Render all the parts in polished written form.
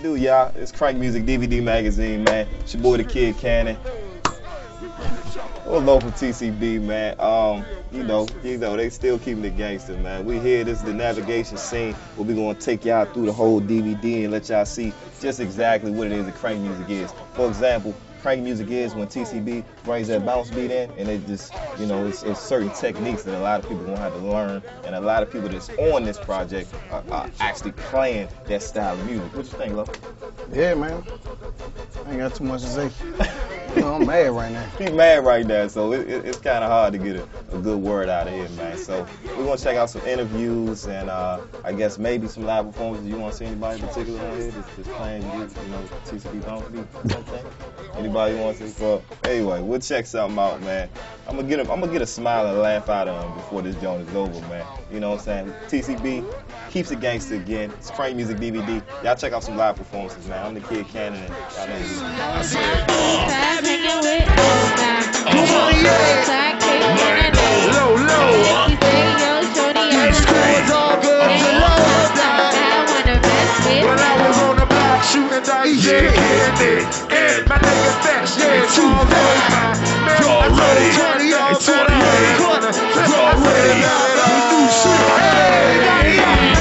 do, y'all? It's Crank Music DVD Magazine, man. It's your boy, the Kid Cannon. We're local TCB, man. You know, they still keeping it gangster, man. We here, this is the navigation scene where we gonna take y'all through the whole DVD and let y'all see just exactly what it is that Crank Music is. For example, Crank Music is when TCB brings that bounce beat in, and it just, you know, it's certain techniques that a lot of people gonna have to learn, and a lot of people that's on this project are actually playing that style of music. What you think, Lo? Yeah, man. I ain't got too much to say. You know, I'm mad right now. He's mad right now, so it's kind of hard to get a good word out of here, man. So we're gonna check out some interviews and I guess maybe some live performances. You want to see anybody in particular on here just playing, you know, TCB bounce beat or something? Anybody want to see? Well, anyway, we'll check something out, man. I'm gonna get a smile and laugh out of him before this joint is over, man. You know what I'm saying? TCB keeps it gangster again. It's Crank Music DVD. Y'all check out some live performances, man. I'm the Kid Cannon, and y'all know this. Shooting dice, yeah, my nigga fast, yeah, it's all over. Y'all ready? It's 28. Y'all ready? We do shit.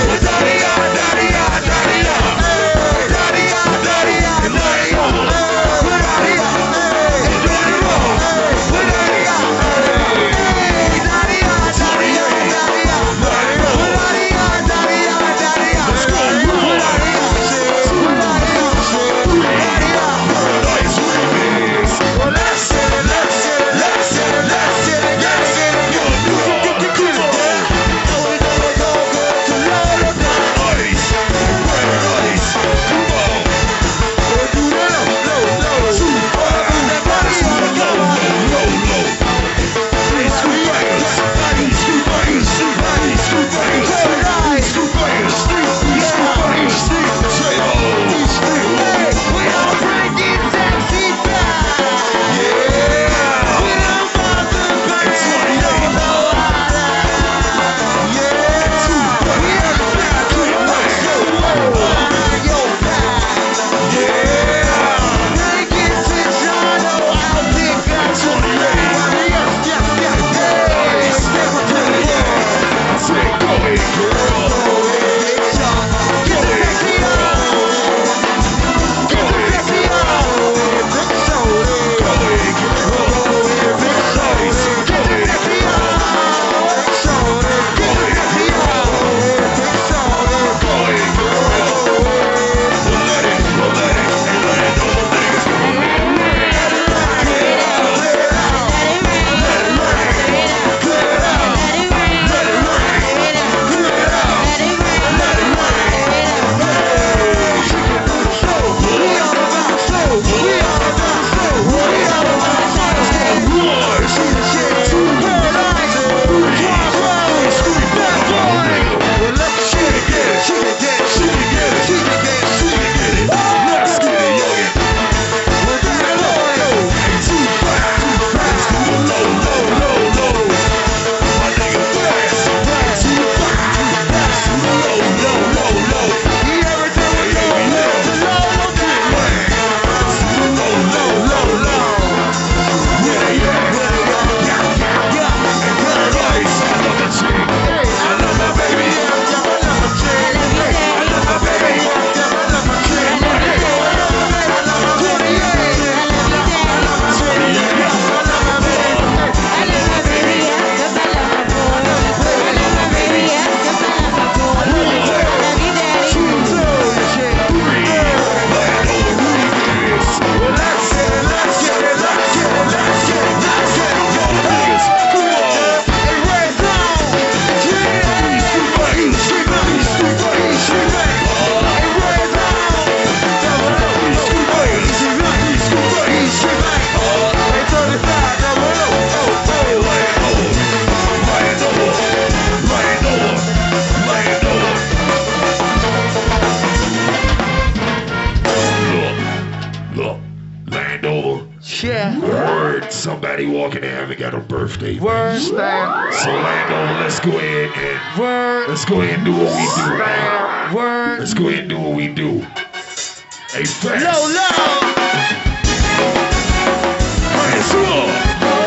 Somebody walking in haven't got a birthday. Word style. So Lando, let's go ahead and do what we do, man. Word. Let's go ahead and do what we do. Hey, fast. Low, low. Hands up.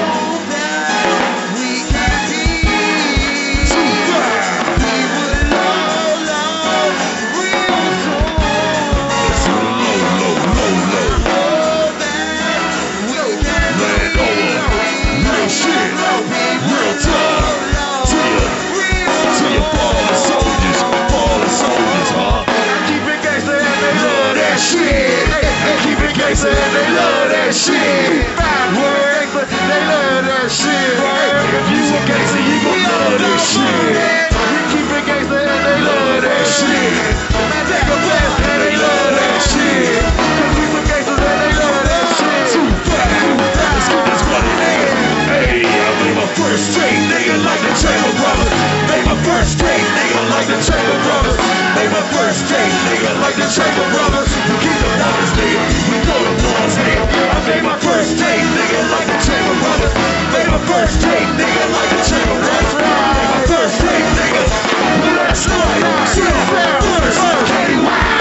And they love that shit. They love that shit. If you a gangster, you gon' love that shit. We keep it gangster and they love that shit. Man, take a blast and they love that shit. Cause we some gangsters and they love that shit. Too fast. Let's get this money, nigga. Hey, I made my first straight nigga like the Chamber Brothers. Made my first straight nigga like the Chamber Brothers. Made my first straight nigga like the Chamber Brothers. We keep the numbers, nigga. We throw the ones, nigga. I made my first straight nigga like the Chamber Brothers. Made my first straight nigga like the Chamber Brothers. Made my first straight nigga. Last night, sit down, first, Katie, wow.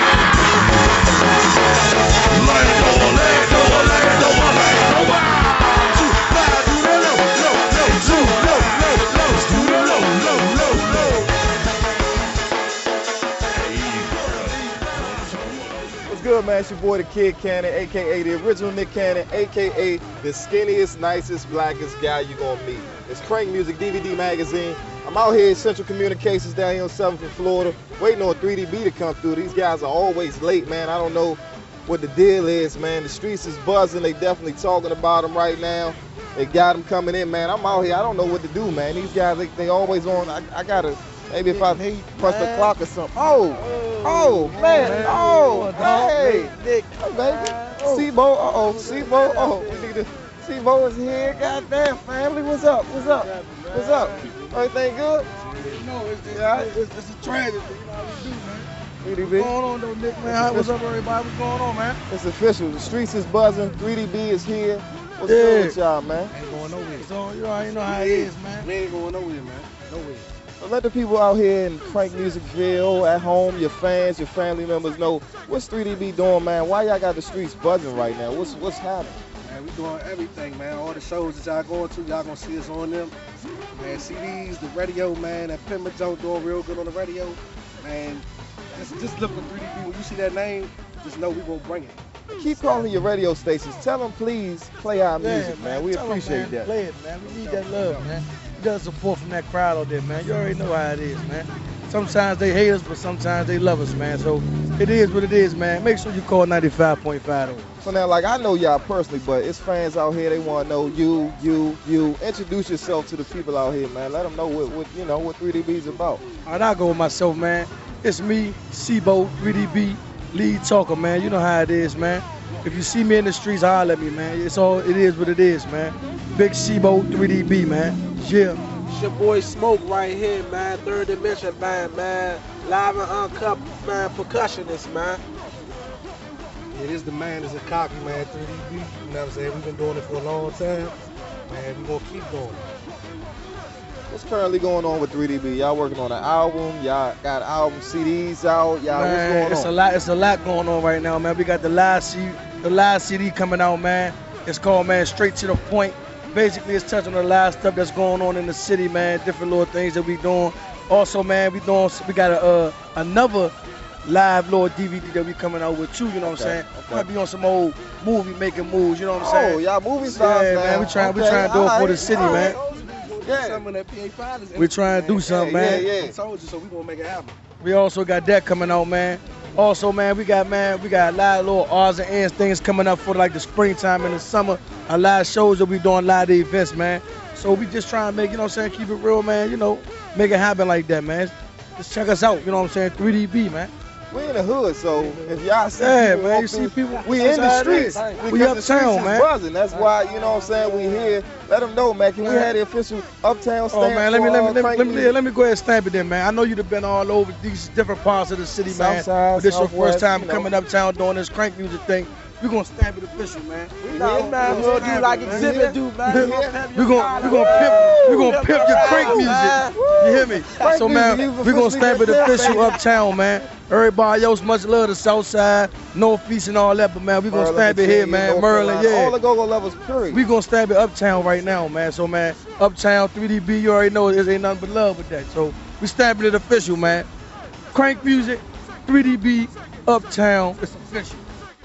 Land over, land over, land over, land over. Too fast, do the low, low, low, too low, low, low, do the low, low, low, low. What's good, man? It's your boy, the Kid Cannon, a.k.a. the original Nick Cannon, a.k.a. the skinniest, nicest, blackest guy you're going to meet. It's Crank Music DVD Magazine. I'm out here at Central Communications down here on 7th in Florida, waiting on 3DB to come through. These guys are always late, man. I don't know what the deal is, man. The streets is buzzing. They definitely talking about them right now. They got them coming in, man. I'm out here. I don't know what to do, man. These guys, they always on. I got to, maybe if I press the clock or something. Oh, man. Oh, hey. Nick. Hey, baby. Sebo. Uh-oh. Sebo. Oh, we need to. Sebo is here. Goddamn, family. What's up? What's up? What's up? Everything good? No, it's a tragedy. You know how we do, man. 3DB. What's going on, though, Nick, man? What's up, everybody? What's going on, man? It's official. The streets is buzzing. 3DB is here. What's good with y'all, man? Ain't going nowhere. So, you already know how it is, man. We ain't going nowhere, man. Nowhere. So let the people out here in Crank Musicville, at home, your fans, your family members know what's 3DB doing, man. Why y'all got the streets buzzing right now? What's happening? Man, we doing everything, man. All the shows that y'all going to, y'all gonna see us on them. Man, CDs, the radio, man. That Pimmer Joe doing real good on the radio. Man, just look for 3DB. When you see that name, just know we gonna bring it. Keep calling your radio stations. Tell them, please, play our music, man. We appreciate that. Play it, man. We need that love, man. We got support from that crowd out there, man. You already know how it is, man. Sometimes they hate us, but sometimes they love us, man. So it is what it is, man. Make sure you call 95.5 though. So now, like, I know y'all personally, but it's fans out here. They want to know you. Introduce yourself to the people out here, man. Let them know what 3DB's about. All right, I'll go with myself, man. It's me, Sebo, 3DB, lead talker, man. You know how it is, man. If you see me in the streets, holler at me, man. It is what it is, man. Big Sebo, 3DB, man. Yeah. It's your boy Smoke right here, man. Third Dimension band, man. Live and uncut, man. Percussionist, man. It is the man, is a cocky, man. 3DB. You know what I'm saying? We've been doing it for a long time. Man, we're gonna keep going. What's currently going on with 3DB? Y'all working on an album? Y'all got album CDs out? Y'all, man, what's going on? It's a lot going on right now, man. We got the live CD coming out, man. It's called, man, Straight to the Point. Basically, it's touching on the live stuff that's going on in the city, man. Different little things that we doing. Also, man, we got another live little DVD that we coming out with too. You know what I'm saying? Might be on some old movie making moves. You know what I'm saying? Oh, y'all movie stars, yeah, man. We trying to do it for the city, man. Yeah. We trying to do something, man. Yeah. I told you, so we gonna make it happen. We also got that coming out, man. Also, man, we got a lot of little odds and ends things coming up for like the springtime and the summer. A lot of shows that we doing, a lot of events, man. So we just trying to make, you know what I'm saying, keep it real, man. You know, make it happen like that, man. Just check us out, you know what I'm saying, 3DB, man. We in the hood, so if y'all see people, man, you see people, we in the streets. We uptown, man. Buzzing. That's why, you know what I'm saying, we here. Let them know, man. Can we have the official uptown stamp? Oh, man, let me go ahead and stamp it in, man. I know you've been all over these different parts of the city, man. Southside, but this is your first time you know. coming uptown doing this crank music thing. We gonna stamp it official, man. We know, man. We'll do like Exhibit do, man. We gonna pimp your crank music. You hear me? So man, we gonna stamp it official uptown, man. Everybody else, much love to Southside, Northeast and all that, but man, we gonna stamp it here, man. Maryland, yeah. All the go-go levels, period. We gonna stamp it uptown right now, man. So man, uptown 3DB, you already know it ain't nothing but love with that. So we stamping it official, man. Crank music, 3DB, uptown, it's official.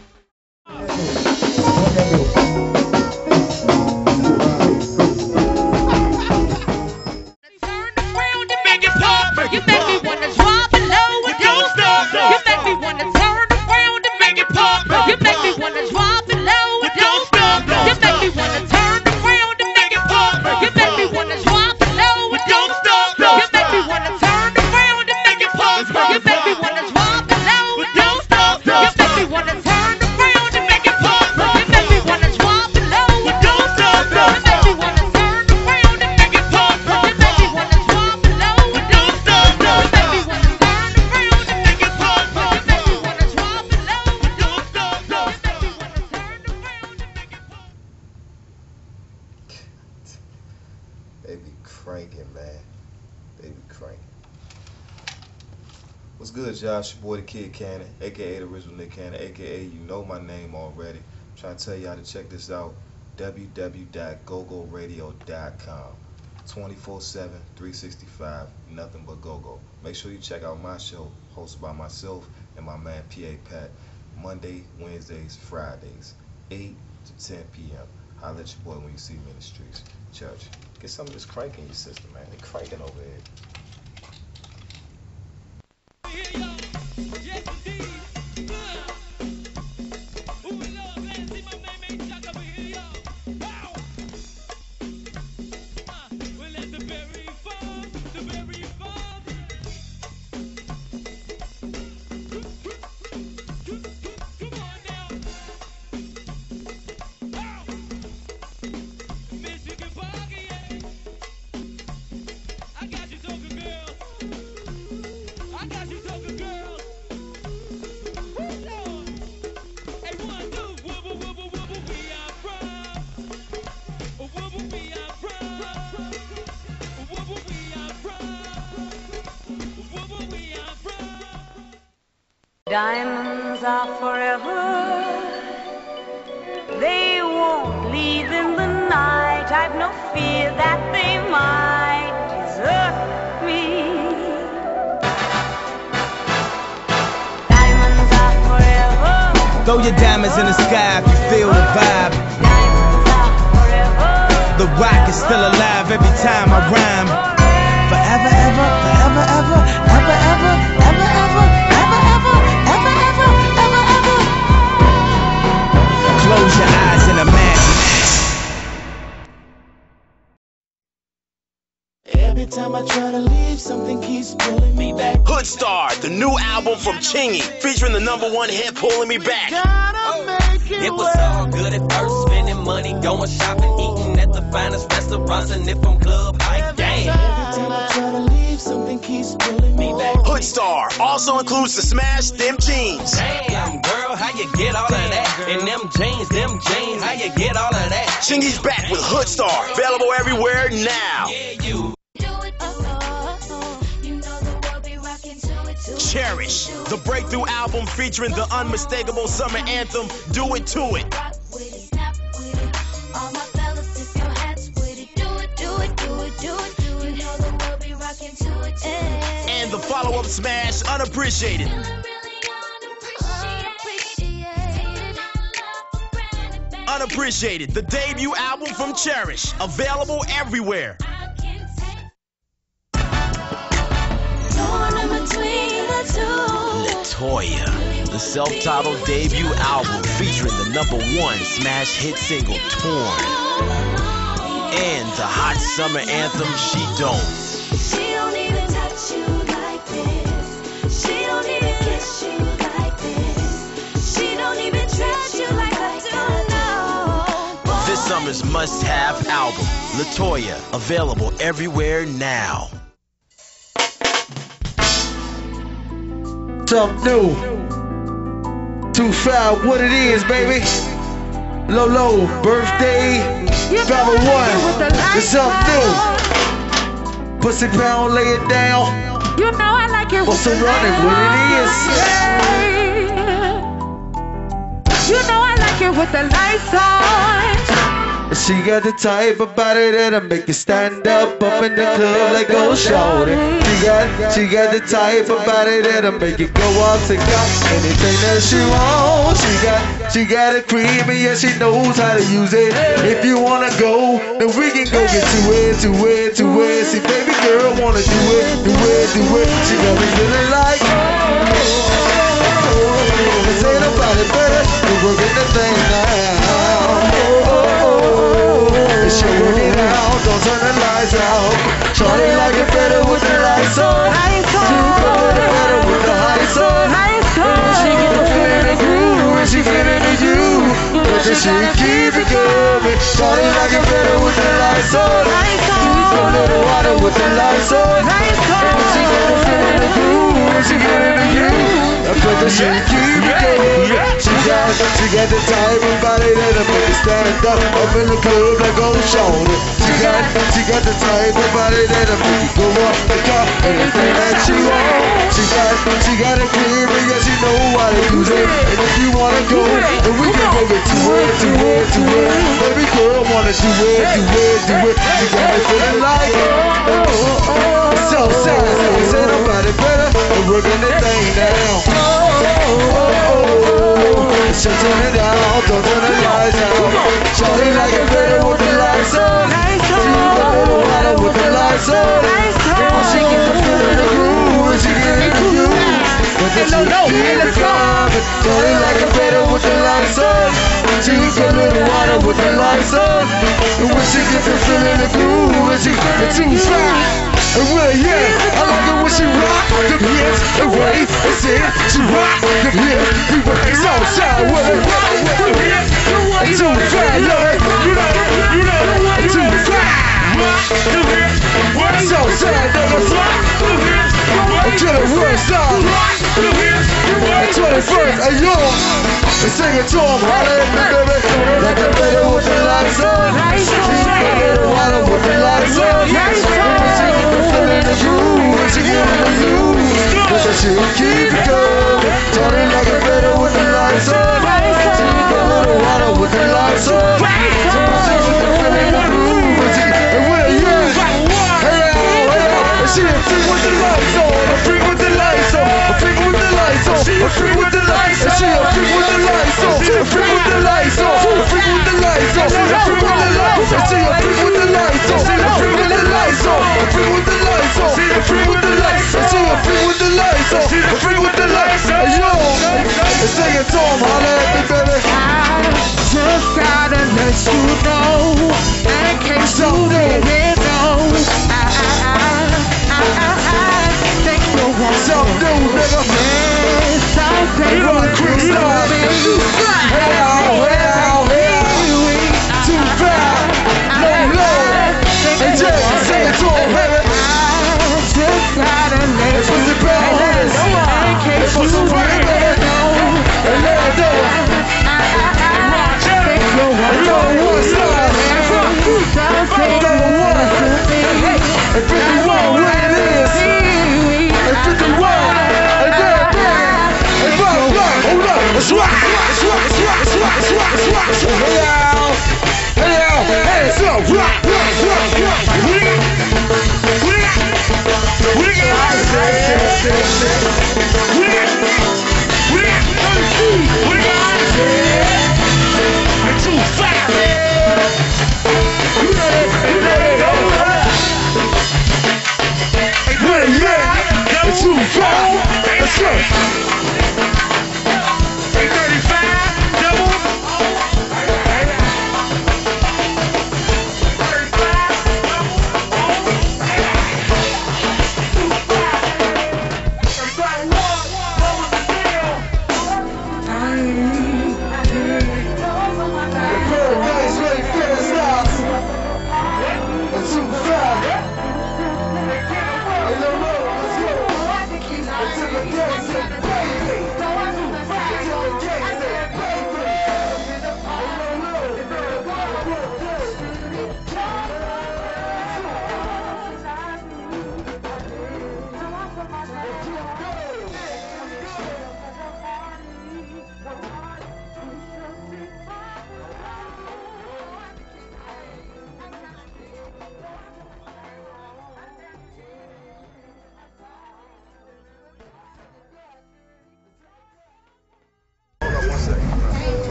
You make me wanna drop it low and don't stop. You make me wanna turn around and make it pop. You make me wanna drop it low and don't stop. You make me wanna turn around and make it pop. You make me wanna drop it low and don't stop. You make me wanna turn around and make it pop. You make me wanna drop it low and don't stop. You make me wanna turn around and make it pop. You make me wanna drop it low and don't stop. You make me wanna turn around and make it pop. You make me wanna drop it low and don't stop. They be cranking, man. They be cranking. What's good, y'all? It's your boy, the Kid Cannon, aka the original Nick Cannon, aka you know my name already. I'm trying to tell y'all to check this out. www.gogoradio.com. 24/7, 365, nothing but go-go. Make sure you check out my show, hosted by myself and my man PA Pat, Monday, Wednesdays, Fridays, 8 to 10 p.m. Holla at your boy when you see me in the streets. Church, get some of this crank in your system, man. They cranking over here. Diamonds are forever. They won't leave in the night. I've no fear that they might desert me. Diamonds are forever. Throw your diamonds in the sky if you feel the vibe. Diamonds are forever. The rock is still alive every time I rhyme. Forever, ever, forever, ever, ever, ever, ever, ever, ever, ever, ever, ever, ever, ever. Close your eyes and imagine. Every time I try to leave, something keeps pulling me back. Hood Star, the new album from Chingy, featuring the #1 hit, Pulling Me Back. It was all good at first, spending money, going shopping, eating at the finest restaurants, and if I'm club like damn. Every time I try to leave, something keeps pulling me back. Hood Star also includes the smash Them Jeans. Damn, girl, how you get all of that? And them jeans, how you get all of that? Chingy's back with Hood Star, available everywhere now. Cherish, the breakthrough album featuring the unmistakable summer anthem, Do It To It. And the follow-up smash, Unappreciated. Unappreciated, the debut album from Cherish, available everywhere. Latoya, the self-titled debut album featuring the #1 smash hit single, Torn. And the hot summer anthem, She Don't. She don't even touch you like this. She don't even kiss you like this. She don't even treat you like I do know. This summer's must-have album, Latoya, available everywhere now. Something new. Too foul, what it is, baby. Lolo, birthday, 501. It's something new. Pussy pound, lay it down. You know I like it. What's the running? What it is? You know I like it with the lights on. She got the type of body that'll make you stand up in the club like go shorty. She got the type of body that'll make you go out to got anything that she wants. She got it creamy, yeah, she knows how to use it. If you wanna go, then we can go get to it. See, baby girl wanna do it. She got me feeling like, this ain't nobody better. We're working the thing now. It's working it out, don't turn the lights out. Shorty like it better with the lights on. She got it better with the lights on. She get the feeling the groove when she get into you. But then she keep it going. Shorty like it better with the lights on. Sweet a little water with the lights on. She get the feeling the groove when she get into you. But then she keep it going. She got the type of body that'll make you stand up in the club like old shoulder. She got the type of body that'll make you go up the car, anything that she wants. She got it clear, but yeah, she know how to use it. And if you wanna go, then we can go get to it. Baby girl wanna do it. She got me feeling like, so sad. Ain't nobody better. We're working the thing down. So turn it down, don't turn the lights out. Shorty like it better with the lights on. She a little water with the lights on. And she get the feeling the groove when she get into you. But then she keep it coming. Shorty like it better with the lights on. She a little water with the lights on. And when she get the feeling the groove when she get it too fast. And well, yeah, I like it when she rock the hips and wave and sit. She rock the hips, we work it outside with it. It's too fast, you know, it's too fast. It's outside, nigga. Until the worst side. 21st, hey yo, and sing it to him, holla at me, baby. Like it better with the lights on. She a little water with the lights on. In the groove, when she get in the news, but then she keep it going. Shorty like it better with the lights on. She a little water with the lights on. So she get the feeling in the groove, when she get and with it, yeah. Hey out, and she a freak with the lights on. A freak with the lights on. A freak with the lights on. A freak with the lights on. She a freak with the lights on. A freak with the lights on. A freak with the lights on. A freak with the lights on. She a freak with the lights on. A freak with the lights on. A freak with the lights on. A freak with the lights on. She a freak with the lights on. A freak with the lights on. Hey yo, and sing it to him, holla at me, baby. I just gotta let you know, in case you didn't know, I think you want something new, nigga. Something run quick start. Too fast, low. Hey Jay, sing it to him, baby. I just gotta let It's with the bell hitters. It's for some right, baby. And let it go. And 51, where it is. And 51, and there, and hold up, let's rock. Hey out, hands up, rock.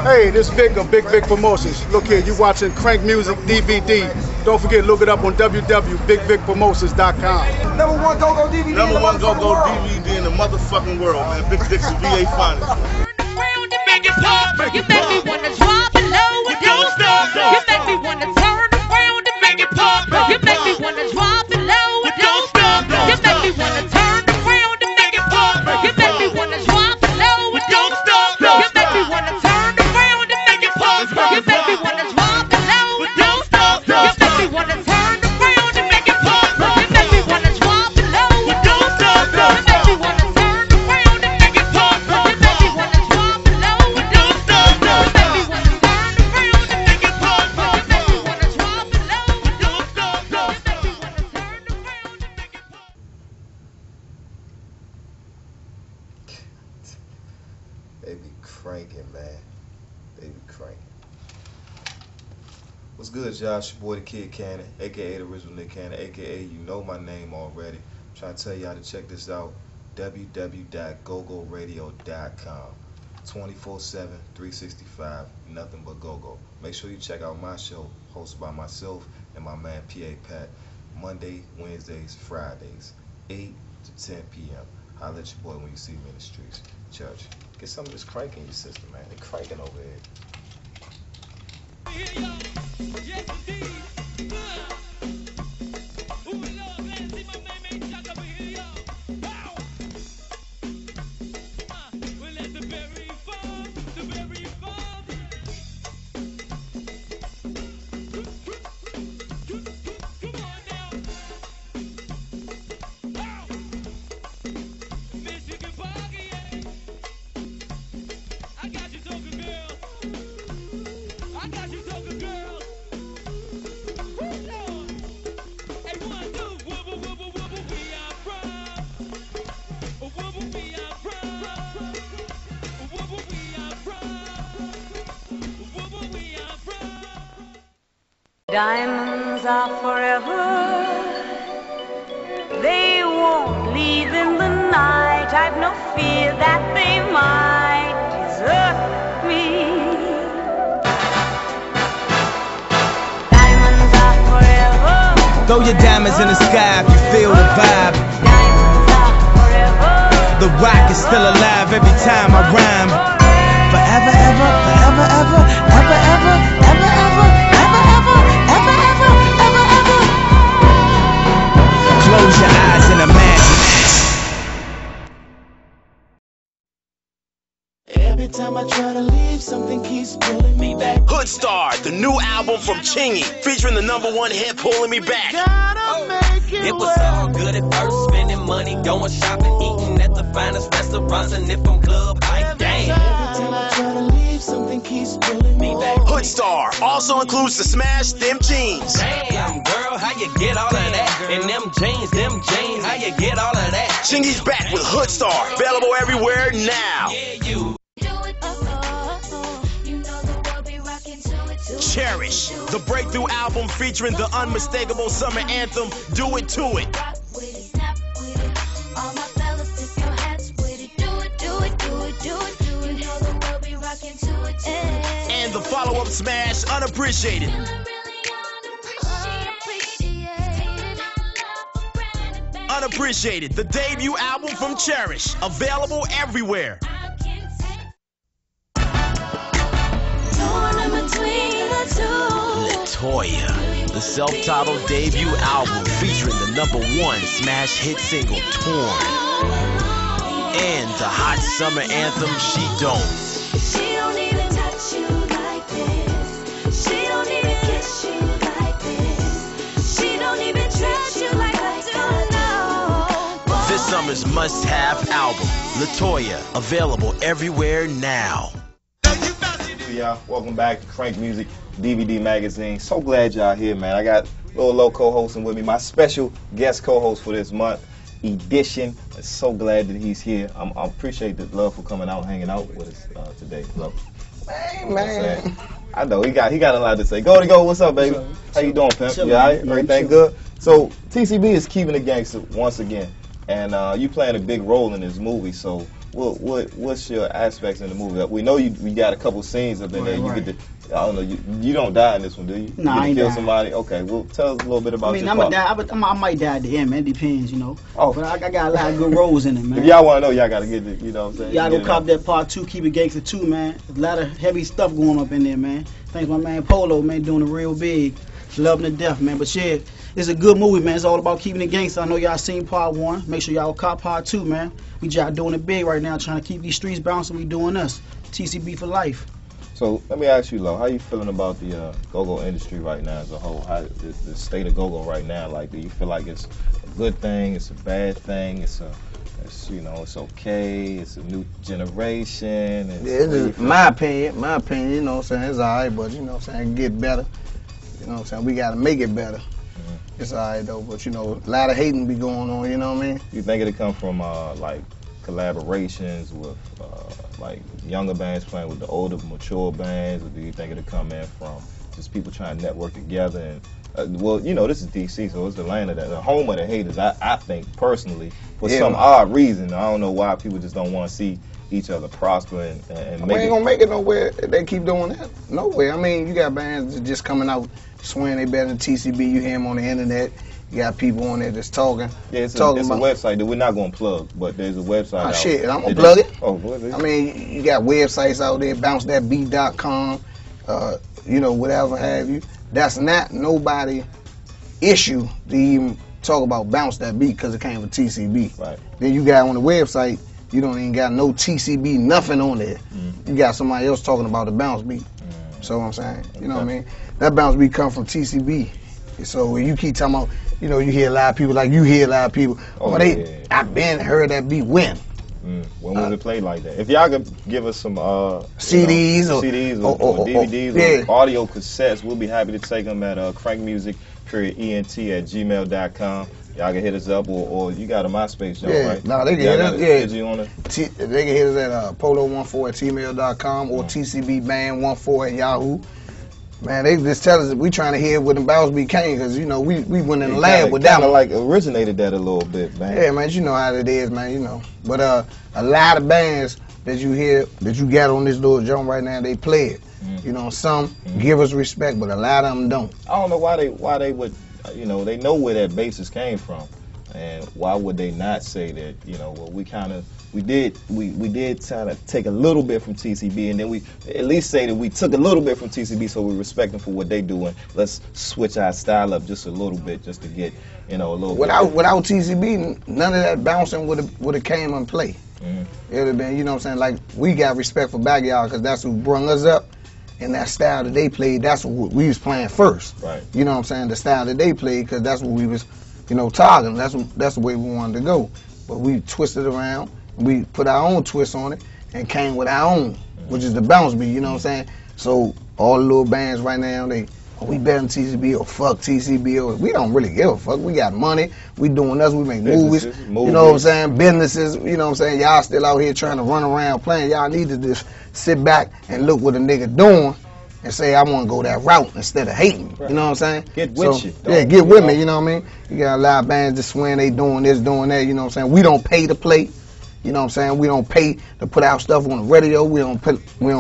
Hey, this Vic of Big Vic Promotions. Look here, you watching Crank Music DVD. Don't forget, look it up on www.bigvicpromotions.com. Number one go-go DVD. Number one go-go DVD in the motherfucking world, man. Big Vic's the VA finest. You make me wanna drop it low and don't stop. You make me wanna turn around and make it pop. You make me wanna drop it low and don't stop. You make me wanna turn around and make it pop. You make me wanna drop it low and don't stop. You make me wanna turn around and make it pop. You make me wanna drop it low and don't stop. You make me wanna turn around and make it pop. You make me wanna drop it low and don't stop. You make me wanna turn around and make it pop. You make me wanna drop it low and don't stop. You make me wanna turn around and make it pop. You make me wanna drop it low and don't stop. You make me wanna turn around and make it pop. They be cranking, man. They be cranking. What's good, y'all? It's your boy, the Kid Cannon, aka the original Nick Cannon, aka you know my name already. I'm trying to tell y'all to check this out. www.gogoradio.com. 24/7, 365, nothing but go-go. Make sure you check out my show, hosted by myself and my man P.A. Pat, Monday, Wednesdays, Fridays, 8 to 10 p.m. Holla at your boy when you see me in the streets. Church, get some of this crank in your system, man. They cranking over here. Diamonds are forever. They won't leave in the night. I've no fear that they might desert me. Diamonds are forever. Throw your diamonds in the sky if you feel the vibe. Diamonds are forever. The rock is still alive every time I rhyme. Forever, ever, forever, ever, ever, ever, ever, ever, ever, ever, ever, ever, ever, ever. Close your eyes and imagine. Every time I try to leave, something keeps pulling me back. Hood Star, the new album from Chingy, featuring the #1 hit Pulling Me Back. It was all good at first, spending money, going shopping, eating at the finest restaurants, and if I'm club, like damn. Every time I try to leave, something keeps pulling me back. Hood Star also includes the smash Them Jeans. Damn, girl, how you get all of that? And them jeans, how you get all of that? Chingy's back with Hood Star, available everywhere now. Cherish, the breakthrough album featuring the unmistakable summer anthem, Do It To It. And the follow-up smash, Unappreciated. Unappreciated, the debut album from Cherish, available everywhere. Latoya, the self-titled debut album featuring the #1 smash hit single, Torn. And the hot summer anthem, She Don't. She don't even touch you like this. She don't even kiss you like this. She don't even treat you like I do now. This summer's must-have album, Latoya, available everywhere now. Y'all, welcome back to Crank Music DVD Magazine. So glad y'all here, man. I got Lil Low co-hosting with me, my special guest co-host for this month, Edition. I'm so glad that he's here. I appreciate the love for coming out, hanging out with us today. Love. Hey, man. I know he got a lot to say. Go, what's up, baby? How you doing, pimp? You all right? Everything good? So TCB is keeping the gangster once again, and you playing a big role in this movie. So what's your aspects in the movie? We know we got a couple scenes up in there. You get to, I don't know, you don't die in this one, do you? Nah, I ain't kill die. somebody. Okay, well, tell us a little bit about. I might die at the end, man. It depends, you know. Oh, but I got a lot of good roles in it, man. If y'all want to know, y'all gotta get it. You know what I'm saying? Y'all go cop that part 2, Keep It Gangsta 2, man. A lot of heavy stuff going up in there, man. Thanks my man Polo, man, doing it real big. Loving to death, man. But shit, it's a good movie, man. It's all about keeping it gangsta. I know y'all seen part 1. Make sure y'all cop part 2, man. We just doing it big right now, trying to keep these streets bouncing. We doing us. TCB for life. So let me ask you, Lo, how you feeling about the go-go industry right now as a whole? How the state of go-go right now? Like, do you feel like it's a good thing? It's a bad thing? It's you know, it's okay. It's a new generation. My opinion, you know what I'm saying, it's alright, but you know what I'm saying, get better. You know what I'm saying, we gotta make it better. It's alright though, but you know, a lot of hating be going on, you know what I mean? You think it'll come from like collaborations with like younger bands playing with the older, mature bands, or do you think it'll come in from just people trying to network together? And well, you know, this is DC, so it's the land of the home of the haters. I think personally, for some odd reason, I don't know why people just don't want to see each other prosper and make we ain't gonna make it nowhere if they keep doing that. Nowhere. I mean, you got bands that just coming out swearing they better than TCB. You hear them on the internet. You got people on there that's talking. Yeah, it's a website that we're not gonna plug, but there's a website. Oh shit, I'm gonna plug it. I mean, you got websites out there, bouncethatbeat.com, you know, whatever have you. That's not nobody issue to even talk about Bounce That Beat because it came from TCB. Right. Then you got on the website, you don't even got no TCB, nothing on there. You got somebody else talking about the bounce beat. So what I'm saying, you know what I mean? That bounce beat come from TCB. So when you keep talking about, you know, you hear a lot of people like you hear a lot of people. I've been heard that beat when. When was it played like that? If y'all could give us some CDs, or DVDs or audio cassettes, we'll be happy to take them at crankmusic.ent@gmail.com. Y'all can hit us up, or you got a MySpace, right? No, they can hit us. They can hit us at polo14@gmail.com or tcbband14@yahoo. Man, they just tell us that we trying to hear what the bounce beat came, because you know we went in the lab with that one. Like originated that a little bit, man. Yeah, man, you know how it is, man. You know, but a lot of bands that you hear that you got on this little joint right now, they play it. You know, some give us respect, but a lot of them don't. I don't know why they would. You know, they know where that basis came from, and why would they not say that? You know, well, we did kind of take a little bit from TCB, and then we at least say that we took a little bit from TCB, so we respect them for what they doing. Let's switch our style up just a little bit, just to get, you know, a little. Without TCB, none of that bouncing would have came in play. It would have been, you know what I'm saying, like we got respect for Backyard because that's who brung us up. And that style that they played, that's what we was playing first. Right. You know what I'm saying? The style that they played, because that's what we was, you know, targeting. That's the way we wanted to go. But we twisted around, we put our own twist on it, and came with our own, which is the bounce beat. You know what I'm saying? So all the little bands right now, we better than TCB or fuck TCB, or we don't really give a fuck. We got money, we doing us, we make movies. You know what I'm saying? Businesses, you know what I'm saying? Y'all still out here trying to run around playing. Y'all need to just sit back and look what a nigga doing and say, I want to go that route instead of hating. You know what I'm saying? Get with you. Yeah, get with me, you know what I mean? You got a lot of bands just swearing they doing this, doing that, you know what I'm saying? We don't pay to play. You know what I'm saying? We don't pay to put our stuff on the radio. We don't pay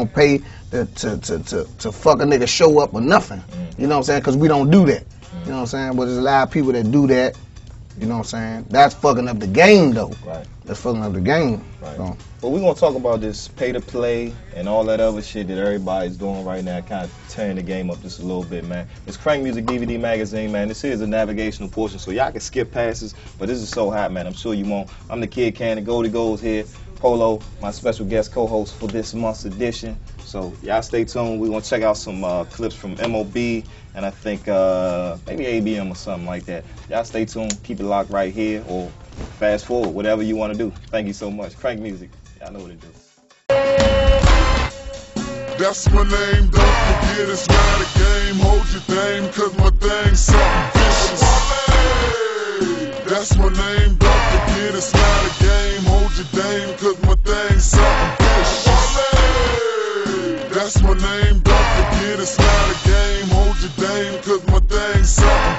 to fuck a nigga show up or nothing. You know what I'm saying? Because we don't do that. You know what I'm saying? But there's a lot of people that do that. You know what I'm saying? That's fucking up the game, though. Right. That's fucking up the game. Right. So. But we're going to talk about this pay to play and all that other shit that everybody's doing right now, kind of tearing the game up just a little bit, man. It's Crank Music DVD Magazine, man. This is a navigational portion, so y'all can skip passes, but this is so hot, man. I'm sure you won't. I'm the Kid Cannon. Go's here. Polo, my special guest co-host for this month's edition. So y'all stay tuned. We're going to check out some clips from MOB and I think maybe ABM or something like that. Y'all stay tuned. Keep it locked right here or fast forward, whatever you want to do. Thank you so much. Crank Music. Y'all know what to do. That's my name, don't forget it's not a game. Hold your thing, cause my thing's something vicious. That's my name, don't forget it's not a game. Hold your dame, cause my thing's something vicious. That's my name, don't forget it's not a game. Hold your dame, cause my thing's something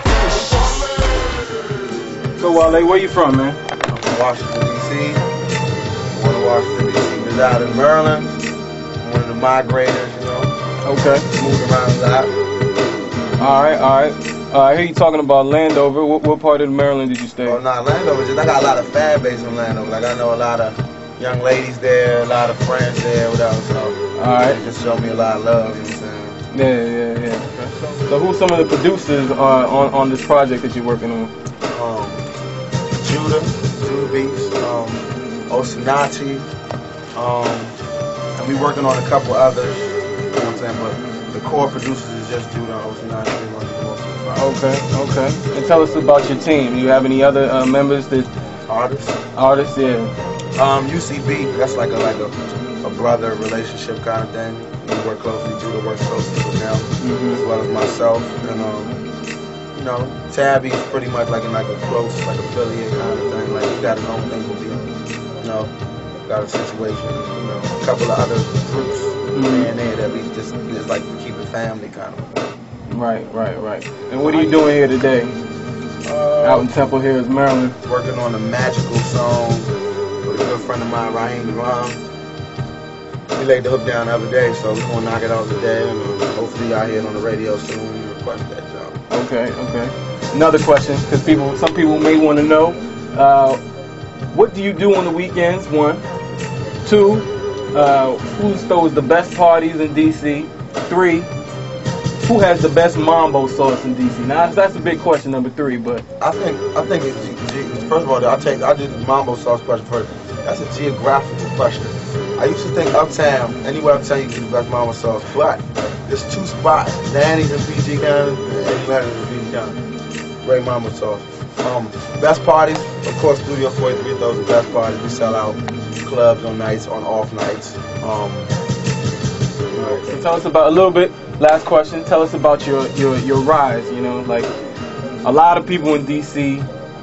vicious. So Wale, where you from, man? I'm from Washington, D.C. Washington, is out in Maryland. One of the migrators, you know. Okay. Moved around a lot. All right. I hear you talking about Landover. What part of Maryland did you stay? Oh, nah, Landover. I got a lot of fan base in Landover. Like I know a lot of young ladies there, a lot of friends there, whatever. So, all right. They just showed me a lot of love. You know what I'm saying? Yeah. Okay. So who's some of the producers on this project that you're working on? Judah Beats, Osinachi, and we working on a couple others. You know what I'm saying? But the core producers is just Judah and Osinachi. Okay. And tell us about your team. Do you have any other members that? Artists, yeah. UCB, that's like a brother relationship kind of thing. We work closely. Judah works closely with them, as well as myself. And you know, Tabby is pretty much like a close, like affiliate kind of thing. Like you got his own thing with me. You know, got a situation. You know, a couple of other groups here and there that we just like to keep it family kind of. Right. And what are you doing here today? Out in Temple Hills, Maryland. Working on a magical song with a good friend of mine, Raheem Ram. We laid the hook down the other day, so we're gonna knock it out today, and hopefully y'all hear it on the radio soon when you request that job. Okay. Another question, because some people may want to know, what do you do on the weekends? 1, 2, who throws the best parties in DC? 3, who has the best mambo sauce in DC? Now that's a big question, number 3, but I think first of all, I did the mambo sauce question first. That's a geographical question. I used to think uptown, anywhere uptown you get the best mambo sauce, but there's 2 spots, Danny's in PG County and Eddie Madden's in PG County. Great mambo sauce. Best parties, of course, Studio 43 throws the best parties. We sell out clubs on nights, on off nights. So tell us about a little bit. Last question. Tell us about your rise. You know, like a lot of people in DC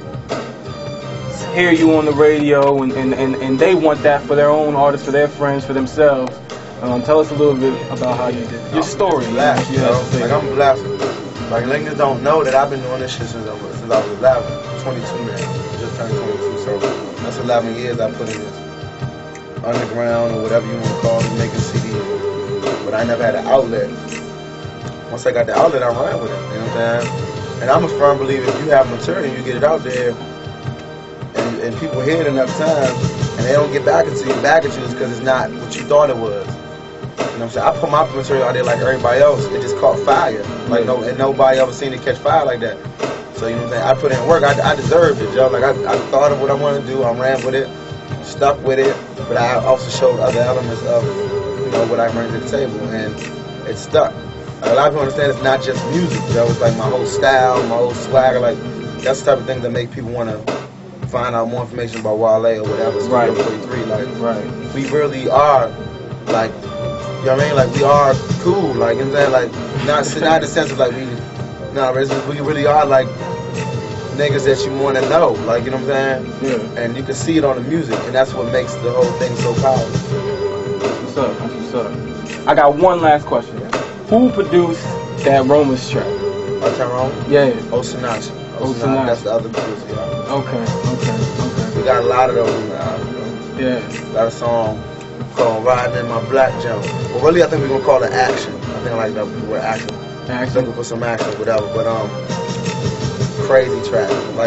hear you on the radio, and they want that for their own artists, for their friends, for themselves. Tell us a little bit about how you did your story. I'm blessed, like I'm blessed. Like niggas don't know that I've been doing this shit since I was 11, 22 now. Just turned 22, so that's 11 years I put in this underground or whatever you want to call it, making CDs. But I never had an outlet. Once I got the outlet, I ran with it. You know what I'm saying? And I'm a firm believer if you have material, you get it out there, and people hear it enough times, and they don't get back at you is because it's not what you thought it was. You know what I'm saying? I put my material out there like everybody else. It just caught fire. Like and nobody ever seen it catch fire like that. So you know what I'm saying? I put in work. I deserved it, Joe. Like I thought of what I wanted to do. I ran with it, stuck with it. But I also showed other elements of what I bring to the table, and it stuck. A lot of people understand it's not just music, Joe. It's like my whole style, my whole swagger. Like that's the type of thing that make people want to find out more information about Wale or whatever. Studio 43. Like we really are like. You know what I mean? Like, we are cool, like, you know what I'm saying? Like, not in the sense of, like, we really are, like, niggas that you want to know, like, you know what I'm saying? Yeah. And you can see it on the music, and that's what makes the whole thing so powerful. That's what's up. I got one last question. Who produced that Roma's track? Tyrone? Yeah. Osinachi. That's the other producer, yeah. Okay. We got a lot of those in the album. Yeah. Got a song called Riding in My Black Jump. Well, really, I think we're gonna call it Action. I think I like that word action. Looking for some action, whatever. But crazy track, like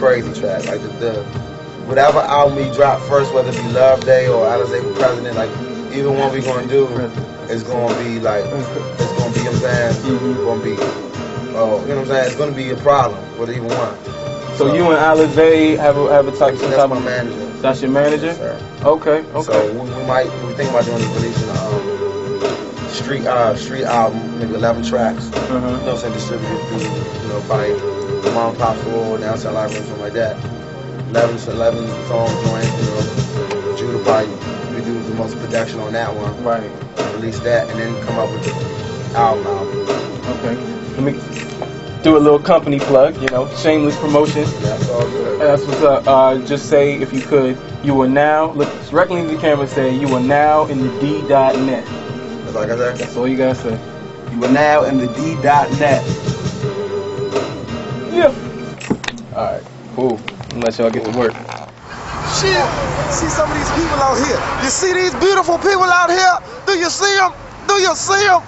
the whatever album we drop first, whether it be Love Day or Alizé for President, like even one we gonna do, it's gonna be like you know what I'm saying? Gonna be, you know what I'm saying? It's gonna be a problem with even one. So you and Alizé have a type of That's my manager. That's your manager? Yes, sir. Okay. So we think about doing releasing street album, maybe 11 tracks. You know what I'm saying, distributed through, probably the mom and pop store, downtown library, something like that. 11 songs going, Judah probably we do the most production on that one. Right. Release that and then come up with the album. Okay. Let me do a little company plug, shameless promotion. That's all good. That's what's up. Just say, if you could, you are now, look directly into the camera and say, you are now in the D.net. That's all I gotta say? That's all you gotta say. You are now in the D.net. Yeah. Alright, cool. I'm gonna let y'all get to work. shit. See some of these people out here. You see these beautiful people out here? Do you see them? Do you see them?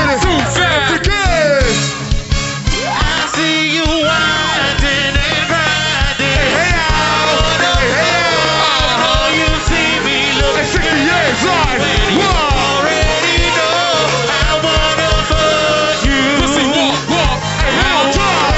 it. Too fast. Because I see you winding and grinding. hey, You see me looking. 60 years live. Already know I wanna fuck you. Pussy walk. Hey, how time?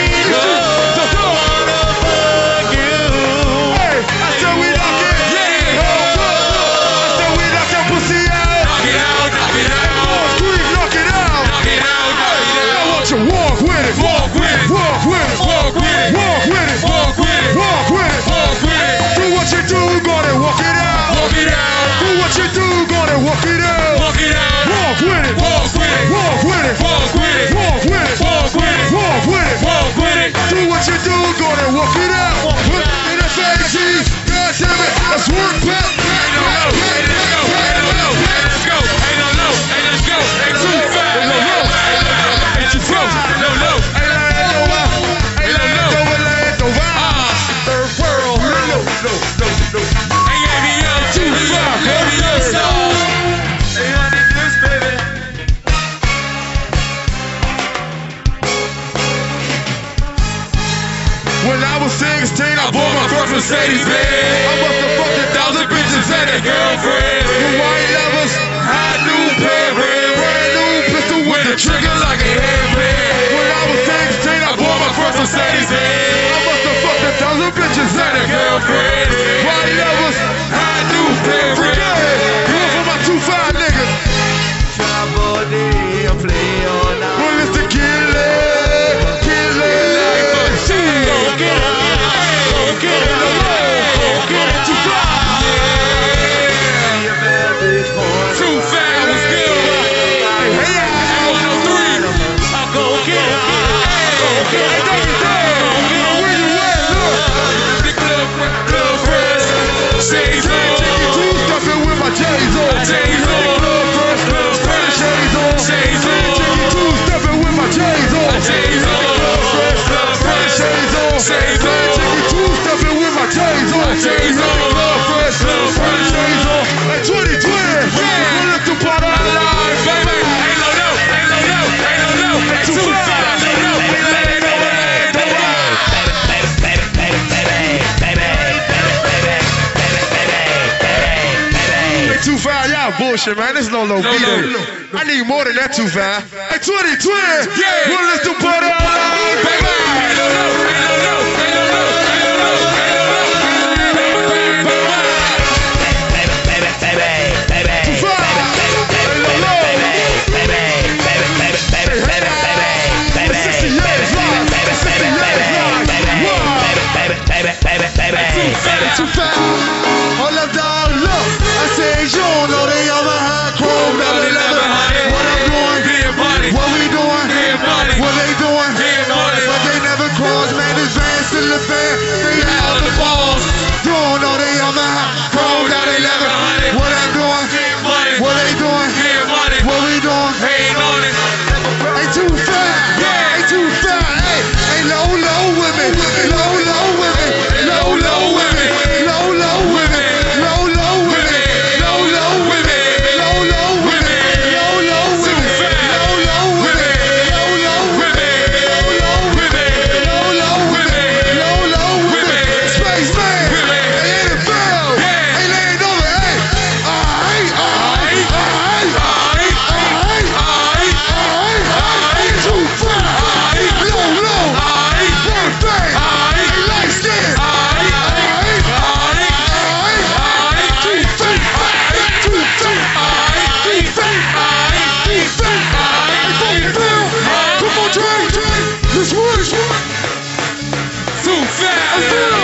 I said we knock it. Yeah. I said we knock that pussy out. Knock it out. Squeeze, knock it out. I want you walk with it. Walk with it. Walk with it. Walk with it. Walk with it. Walk with it. Walk with it. Walk with it. Do what you do, gonna walk it out. Walk it out. Do what you do, gonna walk it out. Walk it out. Walk with it. Walk with it. Walk with it. Walk with it. Walk with it. Walk with it. Walk with it. Walk with it. Do what you do, gonna walk it out. In the fantasy, God damn it, let's work back. Ain't no low. Hey, let's go. Ain't no low. Hey, let's go. Ain't no low. Hey, let's go. Ain't too fast. Ain't no low. Ain't too fast. No low. Ain't no low. Third world. No. Hey, baby, I'm too fast. Baby, I'm stars. Hey, honey, this baby. When I was 16, I bought my first Mercedes, man. I must have fucked 1,000 bitches and a girlfriend. The white lovers, high new pair, brand new pistol with the trigger like a hairband. When I was 16, I bought my first Mercedes, man. I must have fucked 1,000 bitches and a girlfriend. White lovers, high new pair, going for my 2-5 niggas. Job all day, I play all night. Well, it's the killer. Too fast, what's good? Hey, 103. I go get it. Club press. Shades on. Stepping with my J's on. Shades on. Club press. Shades on. Shades on. Stepping with my J's on. Shades on. Club press. Shades on. Shades on. Stepping with my J's on. Shades on. Club press. Shades on. At 2020. We'll lift the pot out of line, baby. Ain't no no. Ain't no no. Ain't no no. Ain't too fast. No no. Ain't no no. Hey, 2-5, y'all bullshit, man. This is no low beat. I need more than that 2-5. Hey, 2020. Yeah. We'll lift the pot out of line, baby. Ain't no no. Ain't no no. Ain't no no. Ain't no no. Too fast. All of that look. I say you don't know they ever had chrome leather. What I'm doing, what we doing, what they doing, but they never cross. Man, this van still a fan. They out the balls. You don't know they ever had chrome leather. What I'm doing, what they doing, what we doing. Ain't too fast. Ain't too fast. Hey, low women, low women, low women, low women, low women, low women, low women, low women, Spaceman, NFL, hey, laying over, hey, too fast, low, birthday, hey, light skin, come on, Trey, this one. Too fast.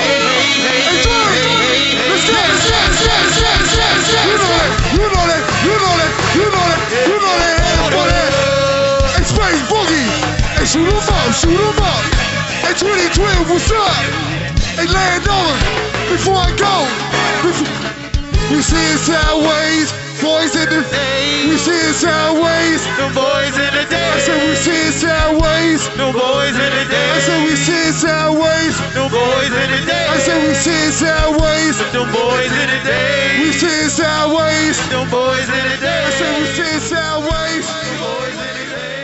Hey, Space Boogie. Hey, shoot him up. Hey, 2012, what's up? Hey, laying over. Before I go, you see it sideways. boys in the we see it sideways. The boys in the day. I said we see it sideways. The boys in the day. I said we see it sideways. The boys in the day. I said we see it sideways. The boys in the day. We see it sideways. The boys in the day. I said we see it sideways. The boys in the day.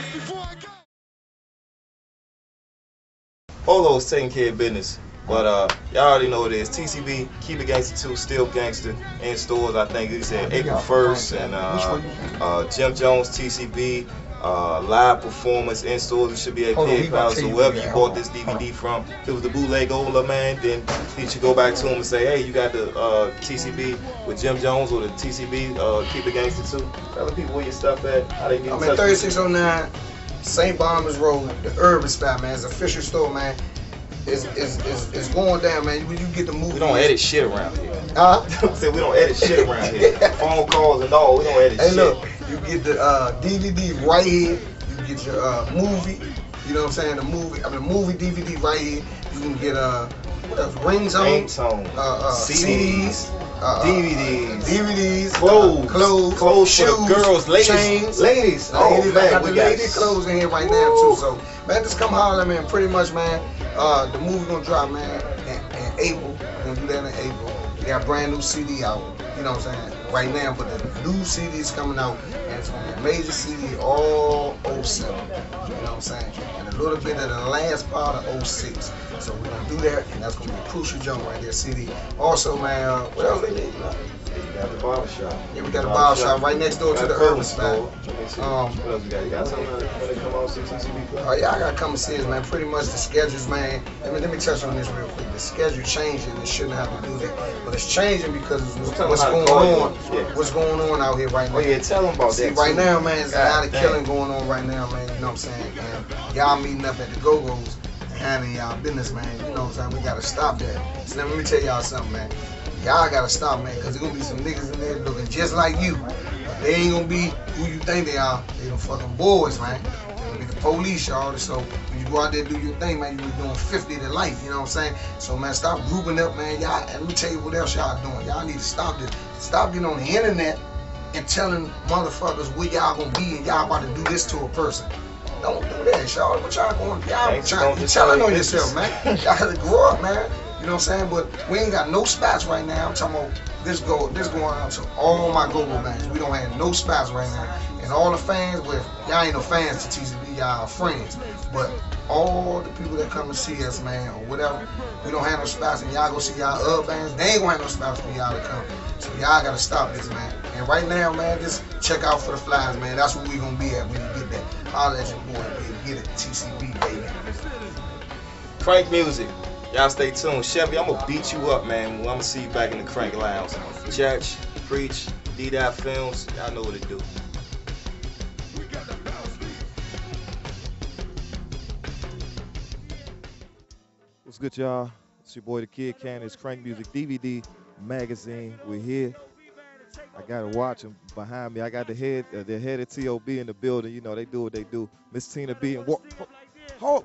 Polo's taking care of business. But y'all already know what it is. TCB, Keep It Gangsta 2, Still Gangsta in stores. I think he said April 1st. And Jim Jones, TCB, live performance in stores. It should be at Pig Palace. So wherever you bought this DVD from, if it was the bootleg Ola, man, then you should go back to him and say, hey, you got the TCB with Jim Jones or the TCB Keep It Gangsta 2. Tell the people where your stuff at. How they get in I'm touch at with you. 3609 St. Barnabas Road, the Urban Spot, man. It's an official store, man. It's going down, man. When you get the movie. We don't edit shit around here. Huh? Said we don't edit shit around here. Phone calls and all, we don't edit shit. Hey, look, you get the DVD right here. You get your movie. You know what I'm saying? The movie DVD right here. You can get what else? Ringtone, CDs, DVDs, clothes, shoes, for the girls, ladies, chains, Oh ladies, man, I got we the got lady clothes in here right now too. So man, just come holler, man. Pretty much, man. The movie gonna drop, man, in April. We're gonna do that in April. We got a brand new CD out. You know what I'm saying? Right now, but the new CD is coming out, and it's gonna be a major CD all 07. You know what I'm saying? And a little bit of the last part of 06. So we're gonna do that, and that's gonna be a crucial jump right there, CD. Also, man, what else they need? You got the barbershop. Yeah, we got a barbershop right next door to the Urban Spot. What else you got? You got something when they come out see TCB? Oh yeah, I gotta come and see us, man. Pretty much the schedules, man. Let me touch on this real quick. The schedule changing. It shouldn't have to do that, but it's changing because of what's going on. What's going on out here right now? Oh yeah, tell them about that. Right now, man, there's a lot of killing going on right now, man. You know what I'm saying? And y'all meeting up at the Go-Go's and handling y'all business, man. You know what I'm saying? We gotta stop that. So let me tell y'all something, man. Y'all gotta stop, man, because there's gonna be some niggas in there looking just like you. But they ain't gonna be who you think they are. They the fucking boys, man. They gonna be the police, y'all. So when you go out there and do your thing, man, you be doing 50 to life, you know what I'm saying? So, man, stop grouping up, man. Y'all, and let me tell you what else y'all doing. Y'all need to stop this. Stop getting on the internet and telling motherfuckers where y'all gonna be and y'all about to do this to a person. Don't do that, y'all. What y'all going? Y'all telling on yourself, man. Y'all gotta grow up, man. You know what I'm saying? But we ain't got no spots right now. I'm talking about this going out to all my Go-Go bands. We don't have no spots right now. And all the fans, well, y'all ain't no fans to TCB, y'all are friends. But all the people that come and see us, man, or whatever, we don't have no spots, and y'all go see y'all other bands, they ain't gonna have no spots for y'all to come. So y'all gotta stop this, man. And right now, man, just check out for the flyers, man. That's where we gonna be at when you get that. Holla at your boy, baby. Get it, TCB, baby. Crank Music. Y'all stay tuned. Chevy, I'm gonna beat you up, man. I'm gonna see you back in the Crank Lounge. Church, Preach, D-Dot Films, y'all know what to do. What's good, y'all? It's your boy, the Kid Cannon. It's Crank Music DVD magazine. We're here. I gotta watch them behind me. I got the head of TOB in the building. You know, they do what they do. Miss Tina B and hold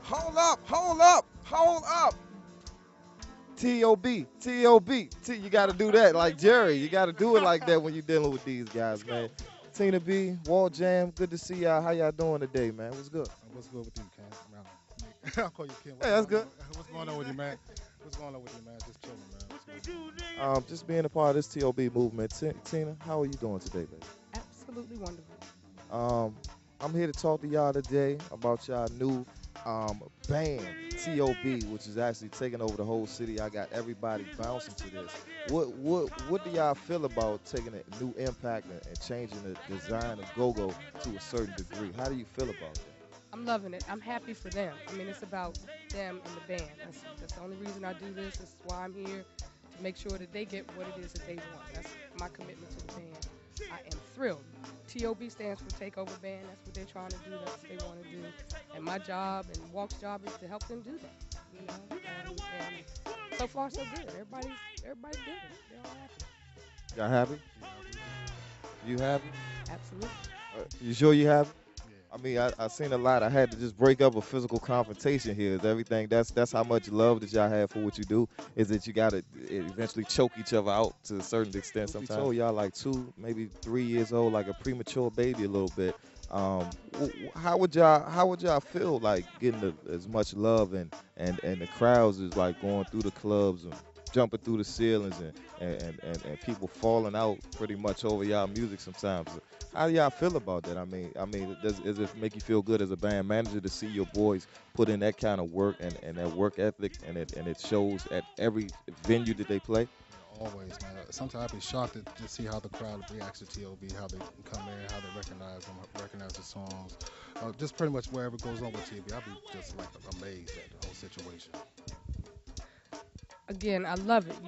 up. T.O.B. You got to do that like Jerry. You got to do it like that when you're dealing with these guys, man. Tina B, Wall Jam, good to see y'all. How y'all doing today, man? What's good? What's good with you, Ken? I'll call you Ken. Hey, that's good. What's going on with you, man? What's going on with you, man? Just chilling, man. Just being a part of this T.O.B. movement. Tina, how are you doing today, baby? Absolutely wonderful. I'm here to talk to y'all today about y'all new band, T.O.B., which is actually taking over the whole city. I got everybody bouncing to this. What do y'all feel about taking a new impact and changing the design of Go-Go to a certain degree? How do you feel about that? I'm loving it. I'm happy for them. I mean, it's about them and the band. That's the only reason I do this. That's why I'm here, to make sure that they get what it is that they want. That's my commitment to the band. I am thrilled. T.O.B. stands for Take Over Band. That's what they're trying to do. That's what they want to do. And my job and Walk's job is to help them do that. You know, and so far so good. Everybody's good. They're all happy. Y'all happy? You happy? Absolutely. You sure you happy? I mean, I seen a lot. I had to just break up a physical confrontation here. Is everything that's how much love that y'all have for what you do? Is that you gotta eventually choke each other out to a certain extent sometimes? Oh, y'all like 2, maybe 3 years old, like a premature baby a little bit. How would y'all feel like getting as much love and the crowds is like going through the clubs and jumping through the ceilings and people falling out pretty much over y'all music sometimes. How do y'all feel about that? Does it make you feel good as a band manager to see your boys put in that kind of work and that work ethic and it shows at every venue that they play? Always, man. Sometimes I be shocked to see how the crowd reacts to T.O.B., how they come in, how they recognize them, recognize the songs. Just pretty much wherever it goes on with T.O.B., I be just like amazed at the whole situation. Again, I love it.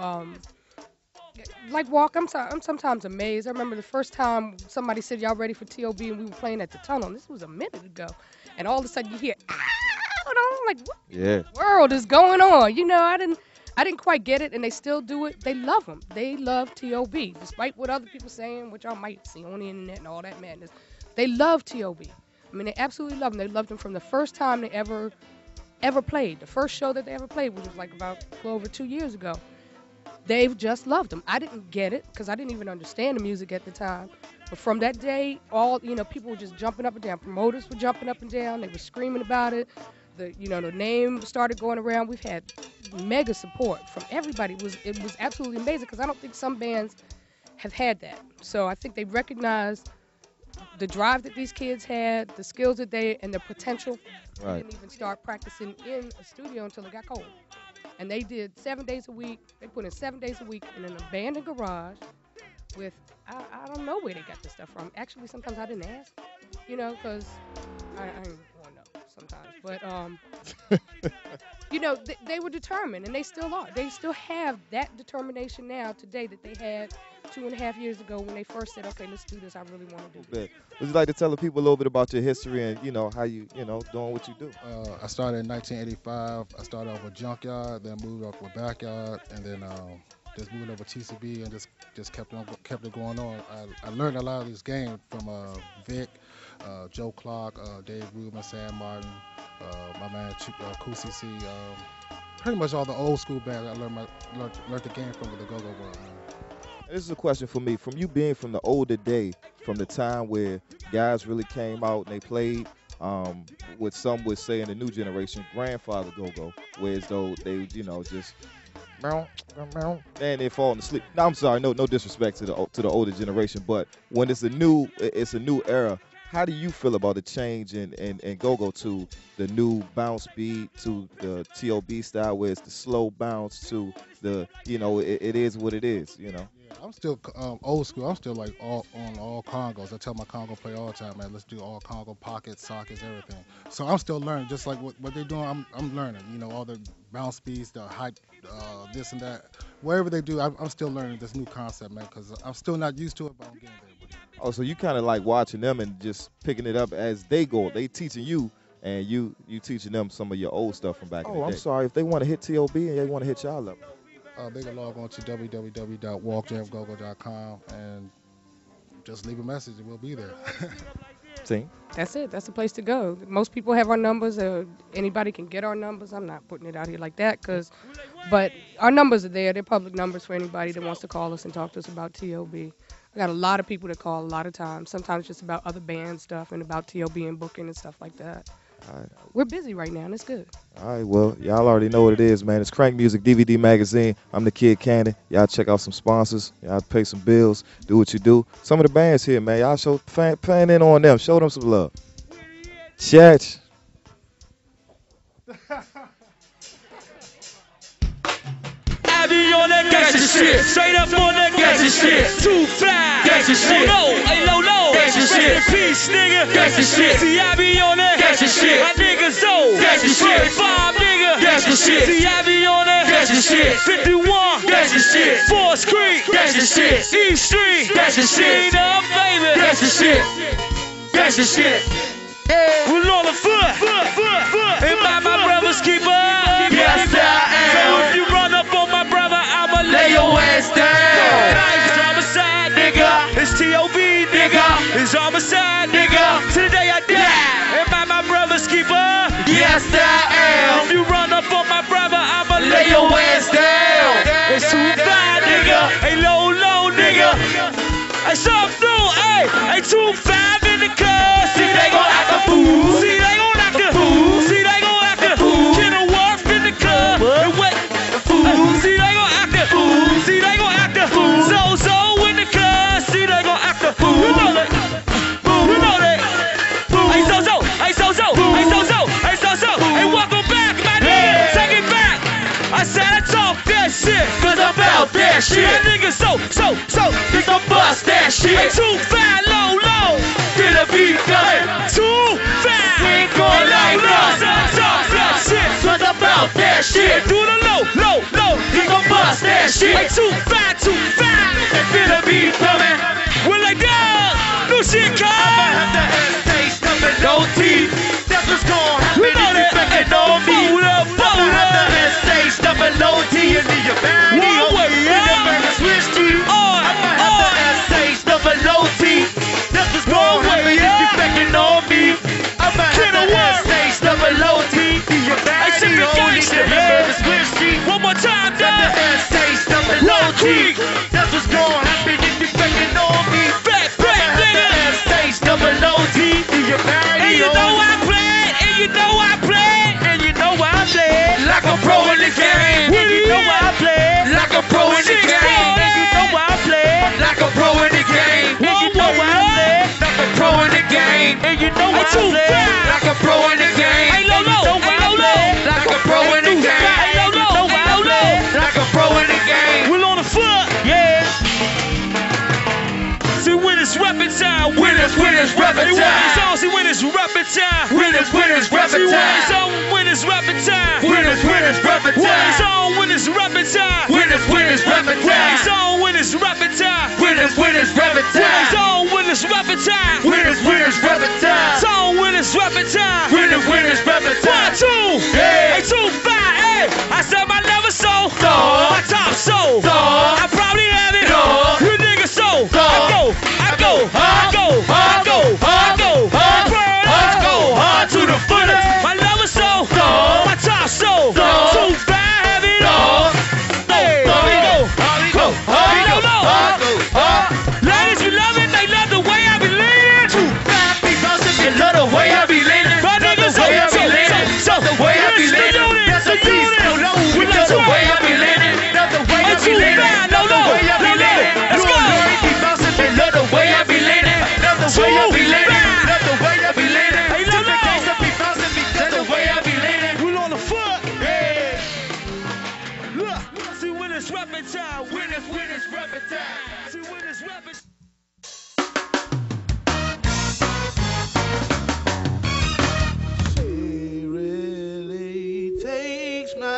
Like Walk, I'm sometimes amazed. I remember the first time somebody said, y'all ready for T.O.B., and we were playing at the Tunnel. And this was a minute ago. And all of a sudden you hear, ah! And I'm like, what in the world is going on? I didn't quite get it, and they still do it. They love them. They love T.O.B., despite what other people saying, which y'all might see on the internet and all that madness. They love T.O.B. I mean, they absolutely love him. They loved him from the first time they ever played. The first show that they ever played, which was like about a little over 2 years ago. They've just loved him. I didn't get it because I didn't even understand the music at the time. But from that day, people were just jumping up and down. Promoters were jumping up and down. They were screaming about it. The name started going around. We've had mega support from everybody. It was absolutely amazing because I don't think some bands have had that. So I think they recognized the drive that these kids had, the skills that and the potential. Right. They didn't even start practicing in a studio until it got cold. And they did 7 days a week. They put in 7 days a week in an abandoned garage with, I don't know where they got this stuff from. Actually, sometimes I didn't ask, because I don't want to know sometimes. But, they were determined, and they still are. They still have that determination now today that they had 2.5 years ago when they first said, okay, let's do this. I really want to do this. Would you like to tell the people a little bit about your history and, how you, doing what you do? I started in 1985. I started off with Junkyard, then moved up with Backyard, and then just moved over TCB and just kept it going on. I learned a lot of this game from Vic, Joe Clark, Dave Rubin, Sam Martin, my man QCC, pretty much all the old school bands. I learned the game from the Go-Go world. This is a question for me. From you being from the older day, from the time where guys really came out and they played, what some would say in the new generation, grandfather Go-Go, whereas though they, just and they're falling asleep. No, I'm sorry, no disrespect to the older generation, but when it's a new era. How do you feel about the change in Go-Go to the new bounce beat, to the T.O.B. style where it's the slow bounce, to the, it is what it is, Yeah, I'm still old school. I'm still like on all congos. I tell my congo player all the time, man, let's do all congo pockets, sockets, everything. So I'm still learning, just like what they're doing. I'm learning. All the bounce beats, the hype, this and that. Whatever they do, I'm still learning this new concept, man, because I'm still not used to it, but I'm getting there. Oh, so you kind of like watching them and just picking it up as they go. They teaching you, and you teaching them some of your old stuff from back in the day. Oh, I'm sorry. If they want to hit T.O.B. and they want to hit y'all up, they can log on to www.walkjamgogo.com and just leave a message and we'll be there. See? That's it. That's the place to go. Most people have our numbers. Anybody can get our numbers. I'm not putting it out here like that, but our numbers are there. They're public numbers for anybody that wants to call us and talk to us about T.O.B. I got a lot of people that call a lot of times. Sometimes just about other band stuff and about T.O.B. and booking and stuff like that. All right. We're busy right now, and it's good. All right, well, y'all already know what it is, man. It's Crank Music DVD Magazine. I'm the Kid Candy. Y'all check out some sponsors. Y'all pay some bills. Do what you do. Some of the bands here, man, y'all show fan in on them. Show them some love. Chat. I be on that gangsta shit, straight up on that gangsta shit. Too fly, gangsta shit. No, ain't low, gangsta shit. Peace, nigga, gangsta shit. See, I be on that gangsta shit. My niggas old, gangsta shit. 5 nigga, gangsta shit. See, I be on that gangsta shit. 51, gangsta shit. 4th Street, gangsta shit. East Street, gangsta shit. Up, baby, gangsta shit. Gangsta shit. We're on the foot. And my brother's keeper. Yes, I am. So if you run up on my brother, I'ma lay your ass down. It's homicide, nigga. It's T.O.B., nigga. It's homicide, nigga. To the day I die. yes I am. You run up on my brother, I'ma lay your ass down. It's too fat, nigga. Hey, low, nigga. Hey, some through, hey, 2-5 in the car. See, they gon' act a fool. See, they gon' act a fool. See, they gon' act a fool. Get a worth in the car. And wait, fool. See, they gon' act a fool. See, they gon' act a fool. So in the car. See, they gon' act a fool. You know that. You know that. Hey, so. Hey, so. Hey, welcome back, my nigga. Take it back. I said I talk that shit, cause I'm about that shit. My nigga, so, think I'm bust that shit. Hey, 2-5, low, get a beat coming. 2-5, we ain't going like that. Talk that shit, cause I'm about that shit. Do the low, think I'm bust that shit. Hey, 2-5, get a beat coming. We're like, dog, new shit come. I'ma have to taste coming, no teeth. That's what's gon' happen if you fucking on me. I'ma have to taste coming, no teeth. You need your body. One more time, dog. That's what's gon' happen if you fucking on me. Back, nigga. And you know I play, like a pro in the game. And you know I play, like a pro in the game. And you know I play, like a pro in the game. And you know I play, like a pro in the game. And you know I play, like a pro in the game. And you know I play, like a pro in the game. Like a pro in the game. We're on the foot, yeah. See, when it's rapping time, winners, rapping time. See, when it's rapping time, winners, rapping time. When it's rapping time, winners, rapping time. When it's rapping time, winners, rapping time. When it's rapping time, winners, rapping time. When it's rapping time, winners, rapping time. So when it's rapping time, winners, rapping time. 1, 2, hey, 2-5, hey. I said my level so, my top so, I probably have it. You niggas so, I go hard to the fullest. My level so, my top so, 2-5 have it all. Hey, go. Ladies, we love it. They love the way I be leaning. 2-5 because if you love the way I be leaning. My niggas so, the way I be leaning. That's a piece. We love the way I be leaning. Love the way I be leaning. Love the way I be leaning. Let's go. Because if you love the way I be leaning. Love the way I be leaning. Love the way I be leaning. Hey, love the case of because the way I be leaning. We on the foot. Yeah. Look, see when it's rapping time. Winners, rapping time. See when it's rapping. She really takes my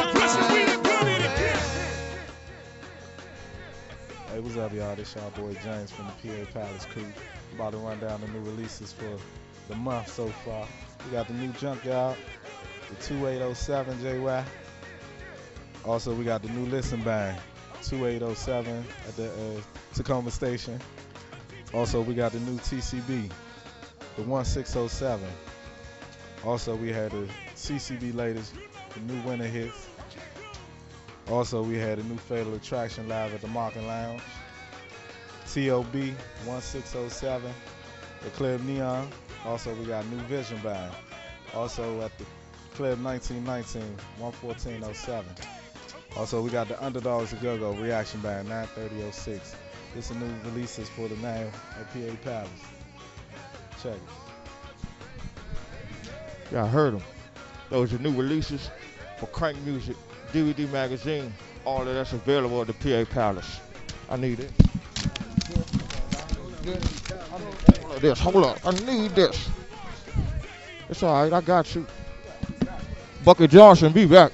Hey, what's up, y'all? This y'all boy James from the PA Palace Crew. About to run down the new releases for the month so far. We got the new Junkyard, the 2807 JY. Also, we got the new Listen Bang, 2807 at the Tacoma Station. Also, we got the new TCB, the 1607. Also, we had the CCB latest, the new winter hits. Also, we had a new Fatal Attraction live at the Market Lounge. TOB 1607, the Club Neon. Also, we got new Vision Band. Also at the Club 1919, 11407. Also, we got the Underdogs of Go-Go Reaction Band 93006. This is new releases for the name at PA Palace. Check it. Y'all heard them. Those are new releases for Crank Music, DVD magazine. All of that's available at the PA Palace. I need it. Hold up. I need this. It's all right. I got you. Bucket Johnson, be back.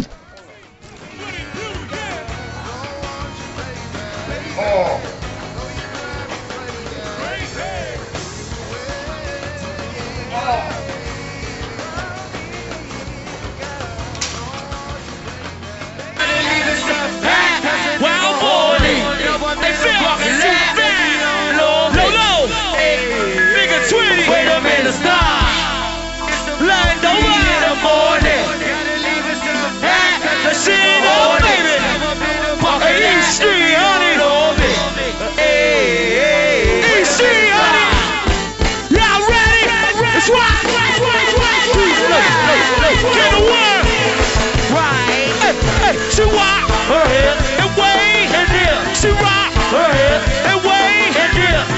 Oh. Wild boy, they feel walking too fast. Low, nigga 20. Wait a minute, stop. Line don't lie.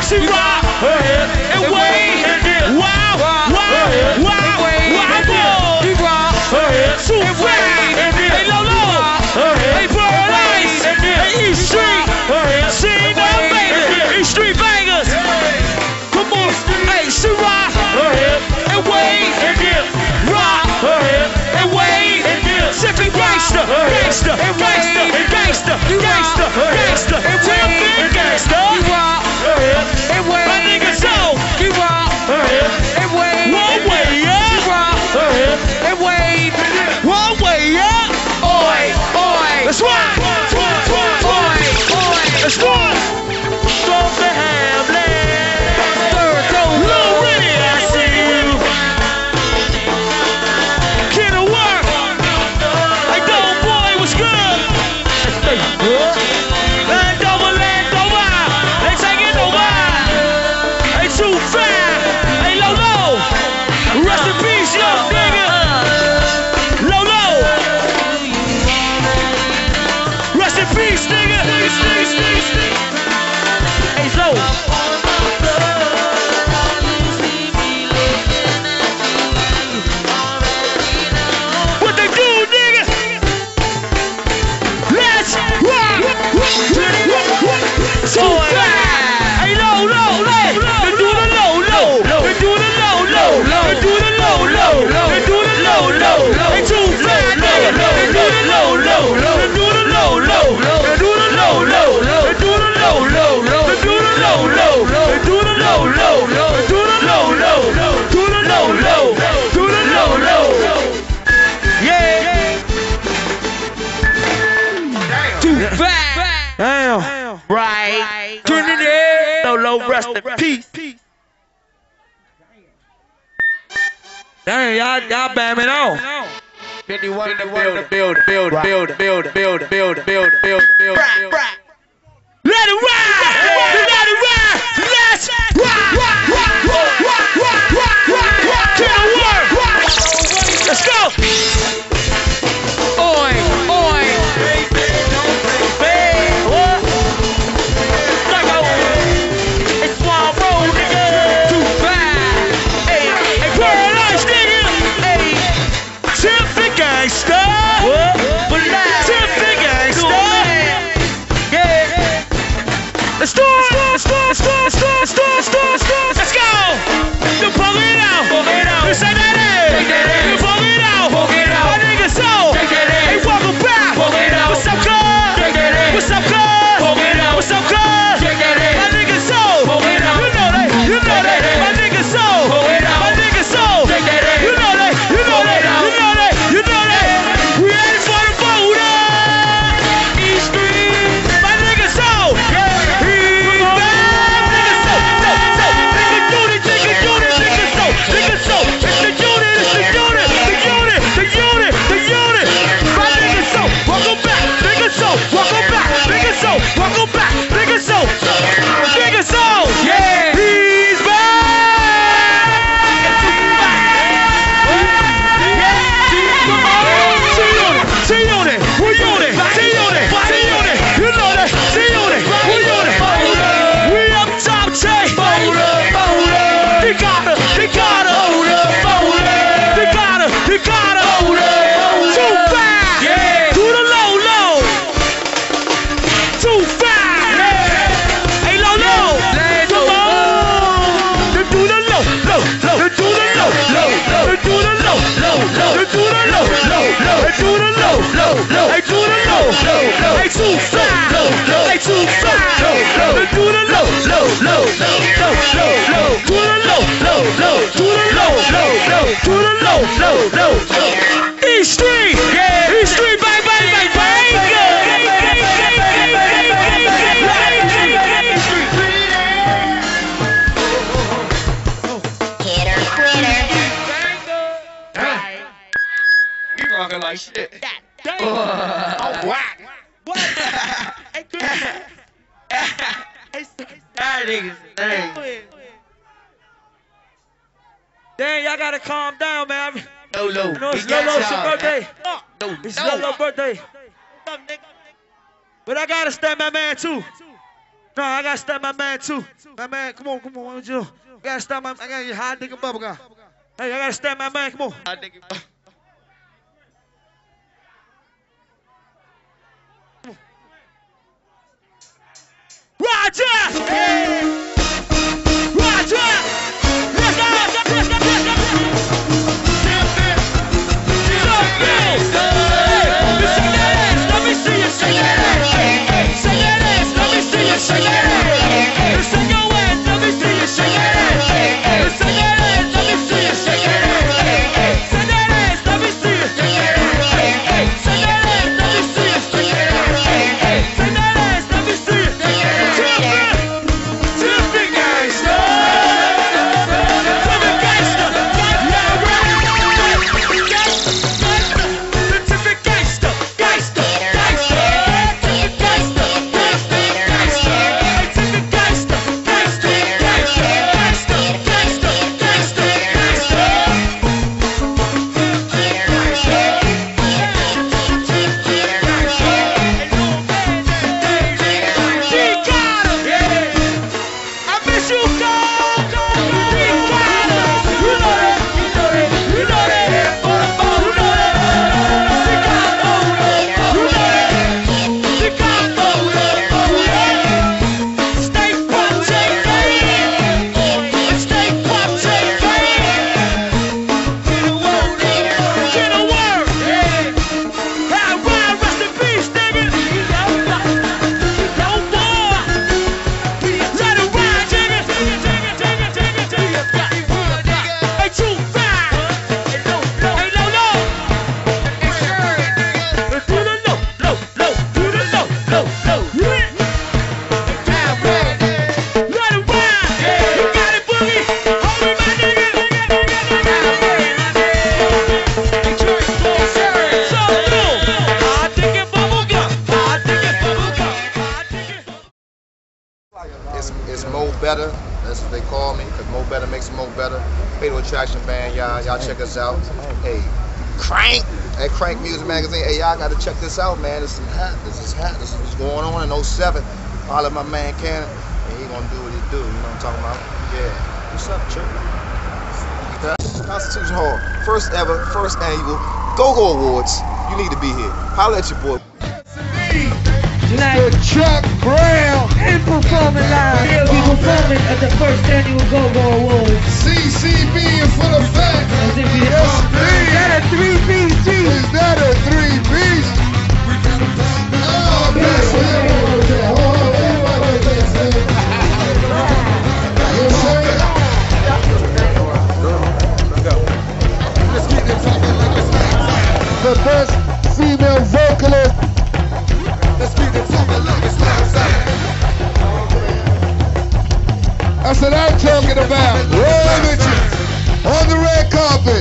She rock her hips and wave and dip. Wow, wow, wow, wow, wow. She rock her hips and wave and dip. Hey, Lolo, hey, Paradise, hey, East Street, she ain't no baby. East Street bangers. Come on, hey, she rock her hips and wave and dip. Rock her hips and wave and dip. Sipping gangster, gangster, gangster, gangster, gangster, gangster, and gangster. You rock her hips and wave. My nigga Joe, you rock her hips and wave. One way, yeah. You rock her hips and wave. One way, yeah. Oi, oi. Let's rock. Oi, oi. Let's rock. From the Hamlet. Third row, Lil Ready, I see you. Kid of work. Hey, Double Boy, what's good? Land over, they taking over. Hey, 2-5, hey, Lolo. Rest in peace, young nigga. Lolo. Rest in peace, nigga. Hey, Lo. What they do, nigga? Let's rock. So hey, low. They do the low. They do the low. They do the low. They do the low. They too fat, nigga. They do the low. They do the low. They do the low. They do the low. They do the low. They do the low. They do the low. Do the low. Do the low. Yeah. Too fat. Damn. Right. Turn it in. Low. Rest in peace. Damn, y'all bamming on. 51 in the build. Let it ride. Let's rock. Can't work. Let's go. Oi. What? It's one road, nigga. Too fast. Hey, Paradise, nigga. Hey, Tippy gangsta. What? Tippy gangsta. Yeah. Let's do it. Let's go. You pull it out. You say that in. You pull it out. My nigga so. Hey, welcome back. What's up, good? What's up, good? What's up, good? My nigga so. You know that. My nigga so. You know that. We ready for the voter. East Street. My nigga so. He's back. Nigga so. Nigga do it. Nigga so. It's the unit. My nigga so. Welcome back. Nigga so. Yeah. He's T-Unit. We unit. You know that. T-Unit. We unit. We up top, Tay. They got her. Too fast. Yeah. Do the low. Too fast. Yeah. Hey, low. Come on. They do the low. They do the low. They do the low. They do the low. They do the low. They do the low. They too fast. They too fast. They do the low. Do the low. East Street. Yeah. East Street. Bang. We rockin' like shit. Whack. What? That niggas. Damn, y'all gotta calm down, man. No. You know it's Lolo's birthday. It's Lolo's birthday. But I gotta stand my man too. No, I gotta stop my man too. My man, come on, what would you do? I gotta stop my, I got your hot nigga bubblegum. Hey, I gotta stop my man, come on. Hot nigga bubblegum. Roger! Roger! Let's go! Let me see you shake that ass. Shake that ass. Let me see you shake that ass. Shake your ass. Let me see you shake that ass. Shake that ass. Let me see you shake that ass. Shake that ass. Let me see you shake that ass. Shake that ass. Let me see you shake that ass. Shake that ass. Let me see you. Tipping gangster. Tipping gangster. Yeah, right. Tipping gangster. Gangster. It's Mo Better, that's what they call me, because Mo Better makes Mo Better. Fatal Attraction Band, y'all check us out. Hey, Crank, at Crank Music Magazine. Hey, y'all gotta check this out, man. This is hot, this is what's going on in 07. Holler at my man Cannon, and he gonna do what he do, you know what I'm talking about? Yeah. What's up, Chip? Constitution Hall, first ever, first annual Go-Go Awards. You need to be here. Holler at your boy. Tonight, Chuck Brown and performing live. He'll be performing at the first annual Go-Go Awards. CCB in full effect. Yes, is that a 3BG? Is that a 3BG? Oh, Let's get it talking like it's the best female vocalist. Let's keep it talking like it's outside. That's what I'm talking about. Roll with you on the red carpet.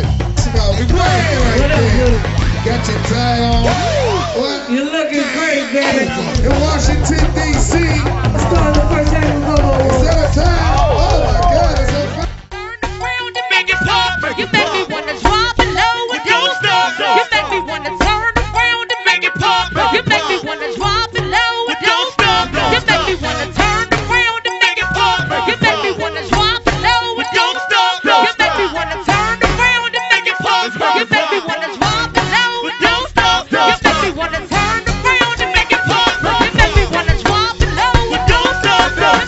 Got your tie on. What? You're looking great, baby. In Washington, D.C. Let's go on the first annual Go-Go Awards. Is that a tie? Oh my God, it's a You make me wanna drop it low and don't stop. You make me wanna turn around and make it pop. You make me wanna drop it low and don't stop. You make me wanna turn around and make it pop. You make me wanna drop it low and don't stop. You make me wanna turn around and make it pop. You make me wanna drop it low and don't stop. You make me wanna turn around and make it pop. You make me wanna drop it low and don't stop.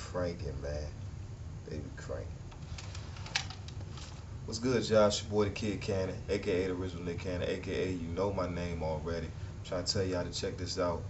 cranking, man. They be cranking. What's good, y'all? It's your boy, the Kid Cannon, a.k.a. the original Nick Cannon, a.k.a. you know my name already. I'm trying to tell y'all to check this out,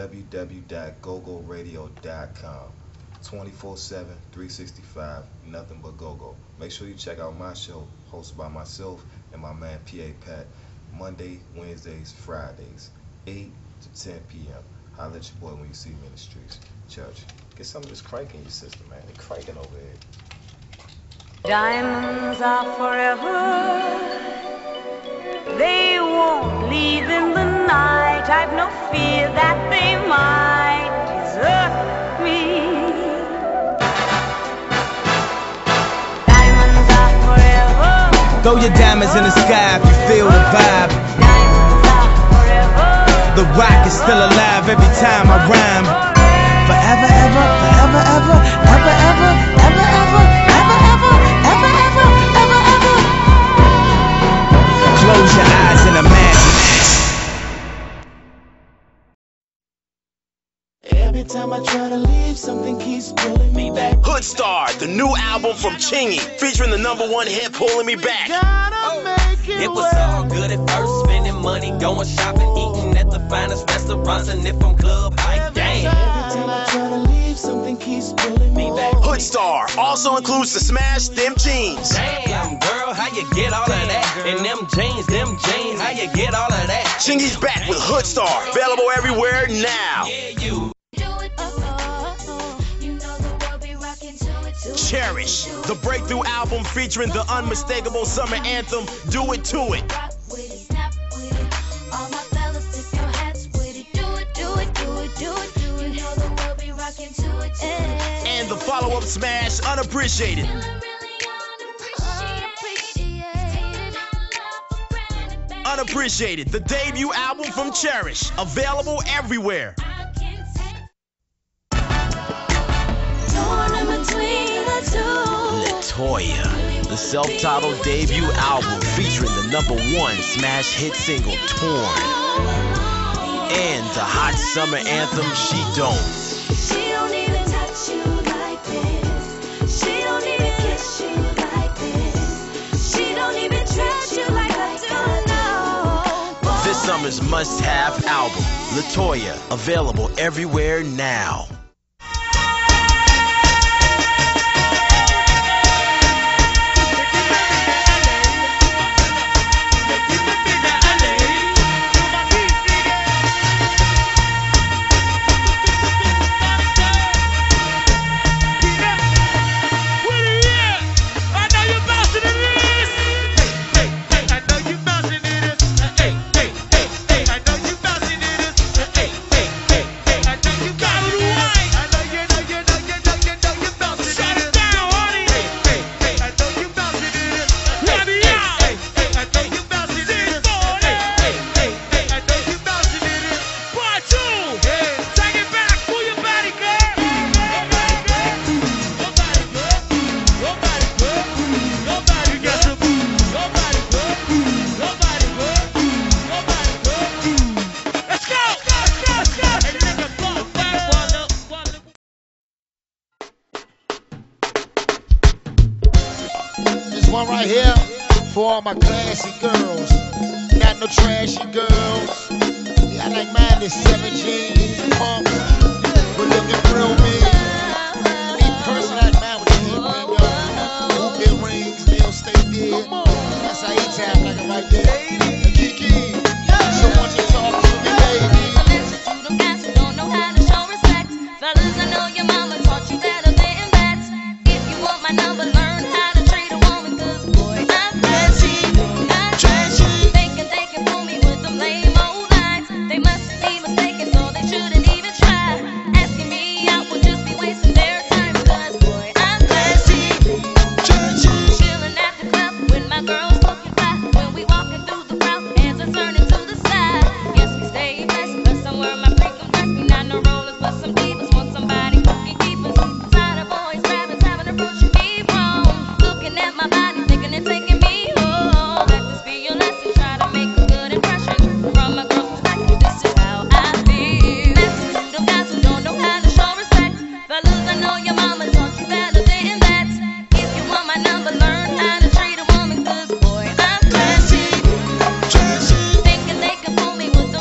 www.gogoradio.com. 24/7, 365, nothing but go-go. Make sure you check out my show, hosted by myself and my man P.A. Pat, Monday, Wednesdays, Fridays, 8 to 10 p.m. Holla at your boy when you see me in the streets. Church, get some of this crank in your system, man. They cranking over here. Diamonds are forever. They won't leave in the night. I've no fear that they might desert me. Diamonds are forever. Throw your diamonds in the sky if you feel the vibe. Diamonds are forever. The rock is still alive every time I rhyme. Forever, ever, forever, ever, ever, ever, ever, ever, ever, ever, ever, ever, ever, ever. Close your eyes and imagine. Every time I try to leave, something keeps pulling me back. Hood Star, the new album from Chingy, featuring the #1 hit, Pulling Me Back. It was all good at first, spending money, going shopping, eating at the finest restaurants, and if I'm club hype, damn. Every time I try to leave, something keeps pulling me back. Hood Star also includes the smash Them Jeans. Damn, girl, how you get all of that? And them jeans, how you get all of that? Chingy's back with Hood Star, available everywhere now. Cherish, the breakthrough album featuring the unmistakable summer anthem, Do It To It. And the follow-up smash, Unappreciated. Unappreciated, the debut album from Cherish, available everywhere. Latoya, the self-titled debut album featuring the #1 smash hit single, Torn. And the hot summer anthem, She Don't. She don't even touch you like this. She don't even kiss you like this. She don't even treat you like I do. No. This summer's must-have album, Latoya, available everywhere now. One right here for all my classy girls. Not no trashy girls. Yeah, I like mine is 7 jeans, pump, but looking real mean. Me personally, I like mine with the heat ring up. Hoop their rings, they'll stay dead. That's how each time like it right there. And Kiki, so once you talk to me, baby. Don't know how to show respect. Fellas, I know your mama taught you better than that. If you want my number, learn how to treat a woman. Boy, I'm trashy. They can fool me with them lame old lies. They must be mistaken, so they shouldn't even try. Asking me out would just be wasting their time. Cause boy, I'm classy. Chilling at the club when my girls looking fly. When we walking through the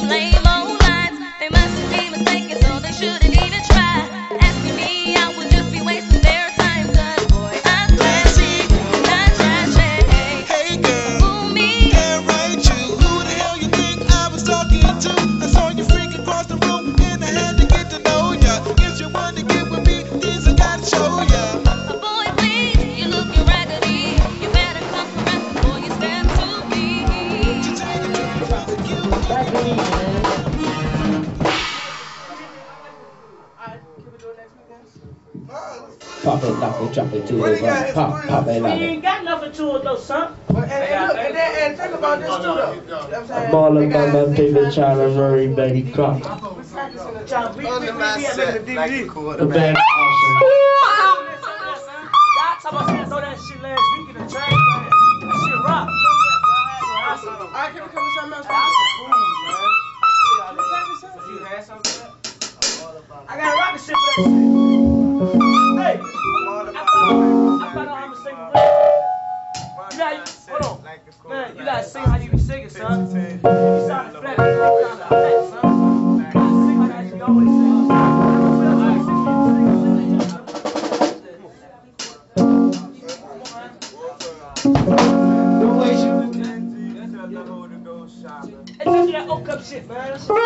same old lines. They must be mistaken, so they shouldn't even try. Asking me out would just be wasting their time. Cause boy, I'm classy, not trashy. Hey girl, fool me, that right you. Who the hell you think I was talking to? I saw you freaking across the room and I had to get to know ya. If you want to get with me, these I gotta show ya. Boy, please, you're looking raggedy. You better come correct before you step to me. Pop it, knock it, drop it to the ground. Pop it You like ain't got nothing to it though, son. And think about this too, though. You know what I'm saying? Ball up on my baby, Charlie Murray, baby, cop. The band. Y'all talking about throw that shit last week in the trash, man. That shit rock. I can come with something else. You had something? I got a rocket ship for that shit. Hey, I found out how to sing for real. You gotta, hold on. Man, you gotta sing how you be singing, son. You sound flat, you sound flat, son. You gotta sing like you always sing. Hey, take me that oak cup shit, man. That shit rock.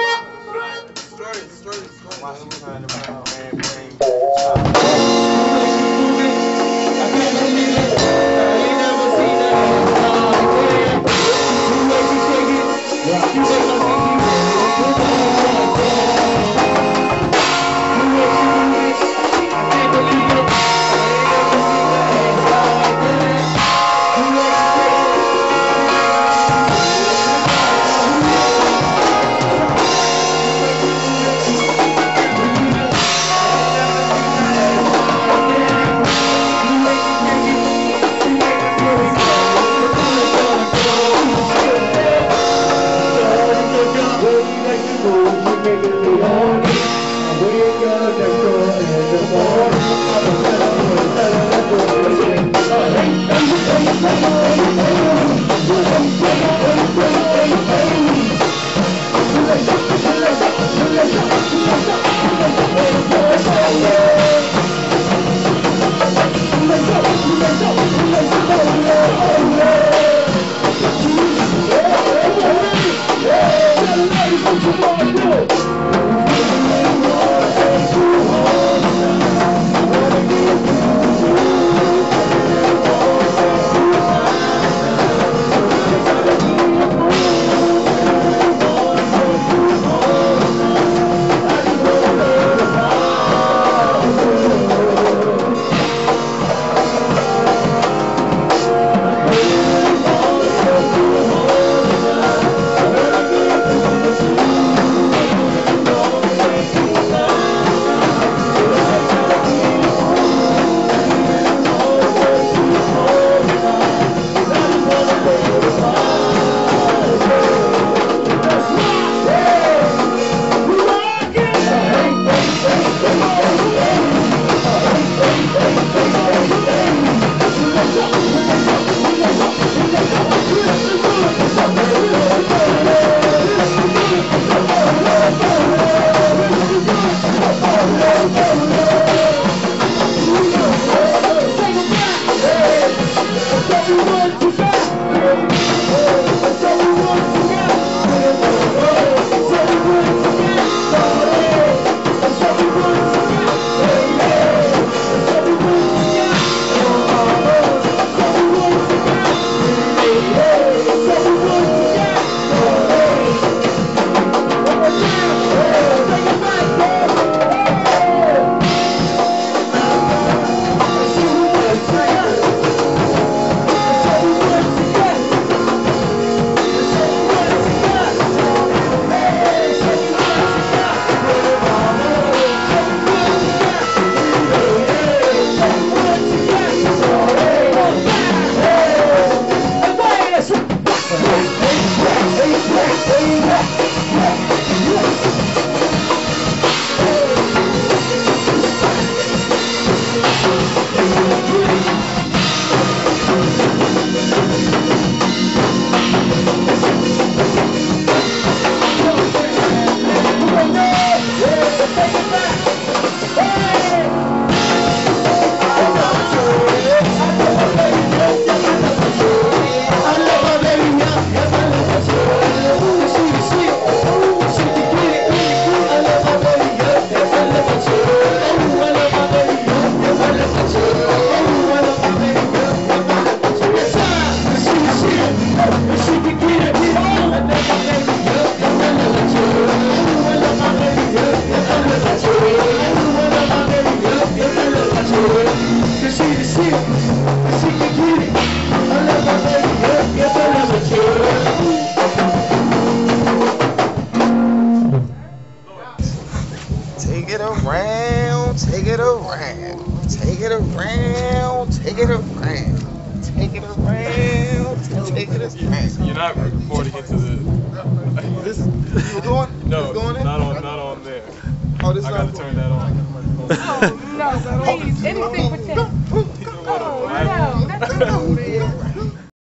it around, take it around, take it around, take it around, take it around, take it around. You're not recording it to the. This you were going? No, It's going in? not on there. Oh, this I is gotta not turn that on. No, please, anything for 10. Oh, no, that's